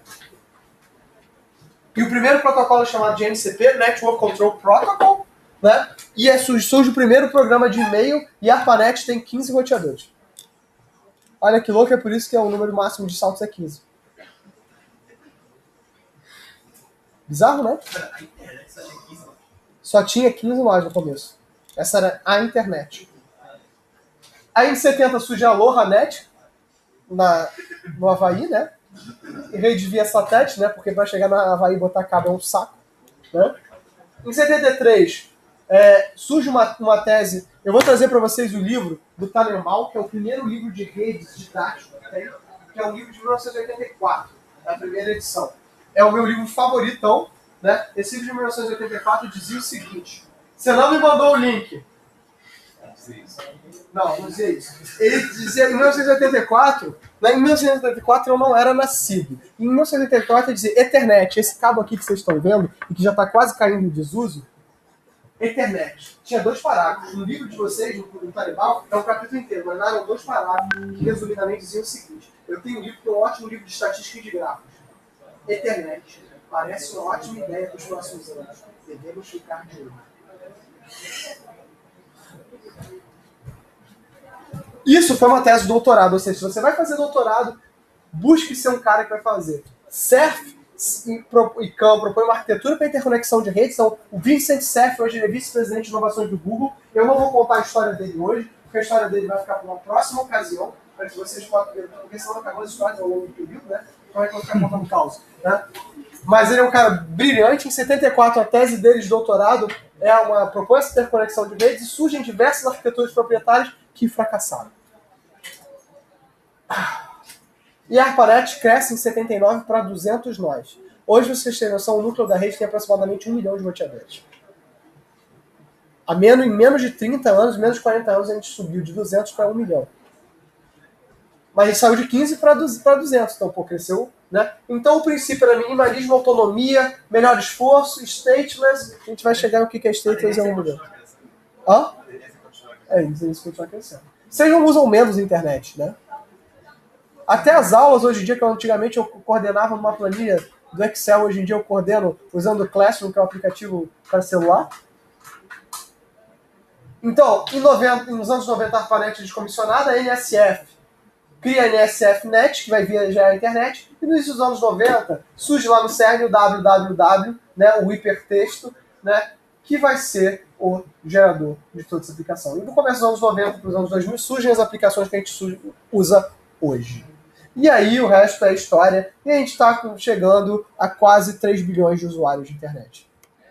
S1: E o primeiro protocolo é chamado de N C P, Network Control Protocol, né? E é, surge, surge o primeiro programa de e-mail e a ARPANET tem quinze roteadores. Olha que louco, é por isso que é o número máximo de saltos é quinze. Bizarro, né? Só tinha quinze nós no começo. Essa era a internet. Aí em setenta surge a AlohaNet, na, no Havaí, né? E rede via satélite, né? Porque para chegar na Havaí e botar cabo é um saco, né? Em setenta e três é, surge uma, uma tese. Eu vou trazer para vocês o livro do Tannenbaum, que é o primeiro livro de redes didático que tem, que é um livro de mil novecentos e oitenta e quatro, a primeira edição. É o meu livro favoritão, né? Esse livro de mil novecentos e oitenta e quatro dizia o seguinte: você não me mandou o link. Não, não dizia isso. Ele dizia, em mil novecentos e oitenta e quatro, né, em mil novecentos e oitenta e quatro eu não era nascido. Em mil novecentos e oitenta e quatro ele dizia Ethernet, esse cabo aqui que vocês estão vendo, e que já está quase caindo em desuso, Ethernet. Tinha dois parágrafos. No livro de vocês, no, no Tannenbaum, é um capítulo inteiro, mas lá eram dois parágrafos que resumidamente diziam o seguinte: eu tenho um livro que é um ótimo livro de estatística e de gráficos. Ethernet. Parece uma ótima ideia para os próximos anos. Devemos ficar de olho. Isso foi uma tese de doutorado, ou seja, se você vai fazer doutorado, busque ser um cara que vai fazer. Cerf e Cam propõe uma arquitetura para interconexão de redes. Então, o Vincent Cerf hoje ele é vice-presidente de inovações do Google. Eu não vou contar a história dele hoje, porque a história dele vai ficar para uma próxima ocasião, para que vocês possam ver, porque senão acabou as histórias ao longo do período, né? Então é que eu vou ficar contando causa, né? Mas ele é um cara brilhante. Em setenta e quatro, a tese dele de doutorado é uma proposta de interconexão de redes e surgem diversas arquiteturas proprietárias que fracassaram. E a ARPANET cresce em setenta e nove para duzentos nós. Hoje, vocês têm noção, o núcleo da rede tem aproximadamente um milhão de roteadores. A menos, em menos de trinta anos, menos de quarenta anos, a gente subiu de duzentos para um milhão. Mas a gente saiu de quinze para duzentos, então, pô, cresceu, né? Então, o princípio era minimalismo, autonomia, melhor esforço, stateless. A gente vai chegar no que é stateless em um milhão. Hã? É isso, é isso que a gente vai crescendo. Vocês não usam menos a internet, né? Até as aulas, hoje em dia, que eu, antigamente eu coordenava uma planilha do Excel, hoje em dia eu coordeno usando o Classroom, que é um aplicativo para celular. Então, em noventa, nos anos noventa, a ARPANET descomissionada, a N S F cria a N S F Net, que vai viajar à internet, e no início dos anos noventa surge lá no CERN o W W W, né, o hipertexto, né, que vai ser o gerador de toda essa aplicação. E no começo dos anos noventa para os anos dois mil surgem as aplicações que a gente usa hoje. E aí o resto é história, e a gente está chegando a quase três bilhões de usuários de internet.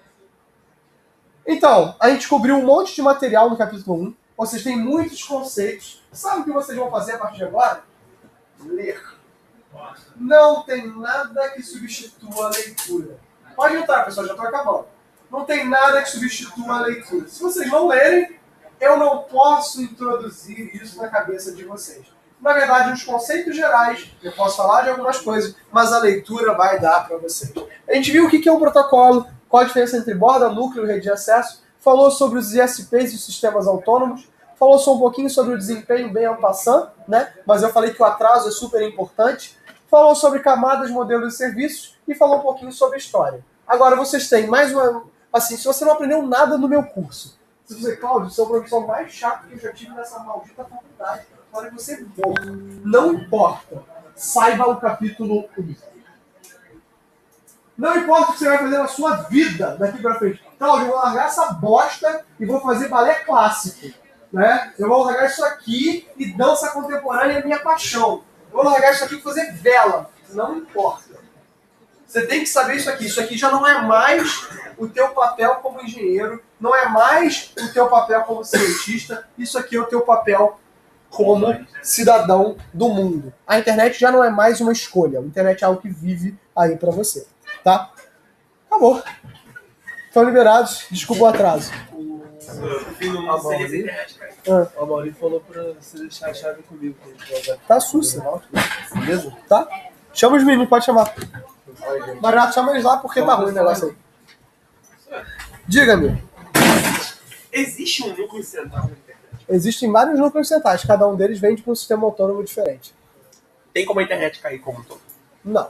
S1: Então, a gente descobriu um monte de material no capítulo um, vocês têm muitos conceitos. Sabe o que vocês vão fazer a partir de agora? Ler. Não tem nada que substitua a leitura. Pode entrar, pessoal, já estou acabando. Não tem nada que substitua a leitura. Se vocês não lerem, eu não posso introduzir isso na cabeça de vocês. Na verdade, os conceitos gerais, eu posso falar de algumas coisas, mas a leitura vai dar para vocês. A gente viu o que é um protocolo, qual a diferença entre borda, núcleo e rede de acesso, falou sobre os I S Ps e os sistemas autônomos, falou só um pouquinho sobre o desempenho bem en passant, né? Mas eu falei que o atraso é super importante, falou sobre camadas, modelos e serviços e falou um pouquinho sobre história. Agora vocês têm mais uma... Assim, se você não aprendeu nada no meu curso, se você, Cláudio, você é o professor mais chato que eu já tive nessa maldita faculdade, hora que você for, não importa, saiba o capítulo um. Não importa o que você vai fazer na sua vida daqui pra frente. Cláudio, eu vou largar essa bosta e vou fazer balé clássico. Né? Eu vou largar isso aqui e dança contemporânea é minha paixão. Eu vou largar isso aqui e fazer vela. Não importa. Você tem que saber isso aqui. Isso aqui já não é mais o teu papel como engenheiro, não é mais o teu papel como cientista, isso aqui é o teu papel como cidadão do mundo. A internet já não é mais uma escolha. A internet é algo que vive aí pra você. Tá? Acabou. Estão liberados. Desculpa o atraso.
S3: A Mauri,
S1: Ah.
S5: A Mauri falou pra você deixar a chave comigo. Pra gente jogar.
S1: Tá sussa. Beleza? Tá? Chama os meninos, pode chamar. Barato, chama eles lá porque tá ruim o negócio aí. Diga-me.
S3: Existe um núcleo central na internet?
S1: Existem vários núcleos centrais. Cada um deles vende para um sistema autônomo diferente.
S3: Tem como a internet cair como um todo?
S1: Não.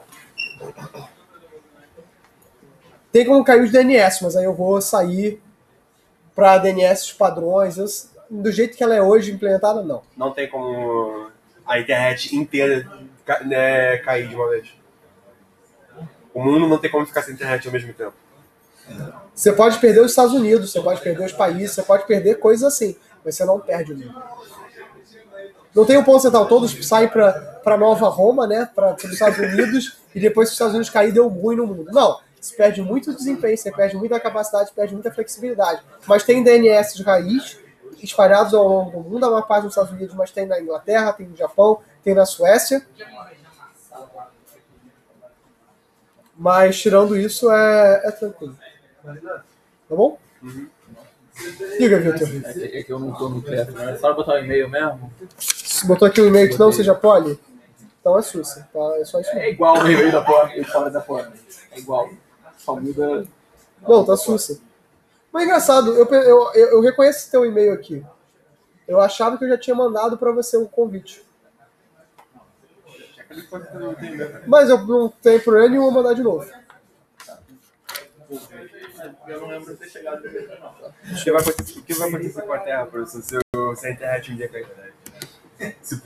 S1: Tem como cair os D N S, mas aí eu vou sair para D N S padrões. Eu, do jeito que ela é hoje implementada, não.
S3: Não tem como a internet inteira ca- né, cair de uma vez. O mundo não tem como ficar sem internet ao mesmo tempo.
S1: Você pode perder os Estados Unidos, você pode perder os países, você pode perder coisas assim, mas você não perde o mundo. Não tem um ponto central, todos saem para Nova Roma, né, para os Estados Unidos, e depois que os Estados Unidos cair, deu ruim no mundo. Não, você perde muito desempenho, você perde muita capacidade, você perde muita flexibilidade. Mas tem D N S de raiz espalhados ao longo do mundo, a maior parte nos Estados Unidos, mas tem na Inglaterra, tem no Japão, tem na Suécia. Mas tirando isso, é, é tranquilo. Tá bom?
S3: Uhum.
S1: Diga, Vitor.
S9: É que, é que eu não tô no teto, né? É só botar o e-mail mesmo.
S1: Você botou aqui um e-mail que não seja poli? Então é sussa. Tá? É só isso
S9: É
S1: mesmo.
S9: igual o e-mail da poli e fora da poli. É igual. Só muda.
S1: Não, tá sussa. Mas é engraçado, eu, eu, eu, eu reconheço esse teu e-mail aqui. Eu achava que eu já tinha mandado pra você um convite. Mas eu não tenho problema nenhum mandar de novo.
S9: Eu não lembro de ter chegado.
S3: O que vai acontecer, o que vai acontecer com a Terra, professor, se, o- se a internet um dia cair? Se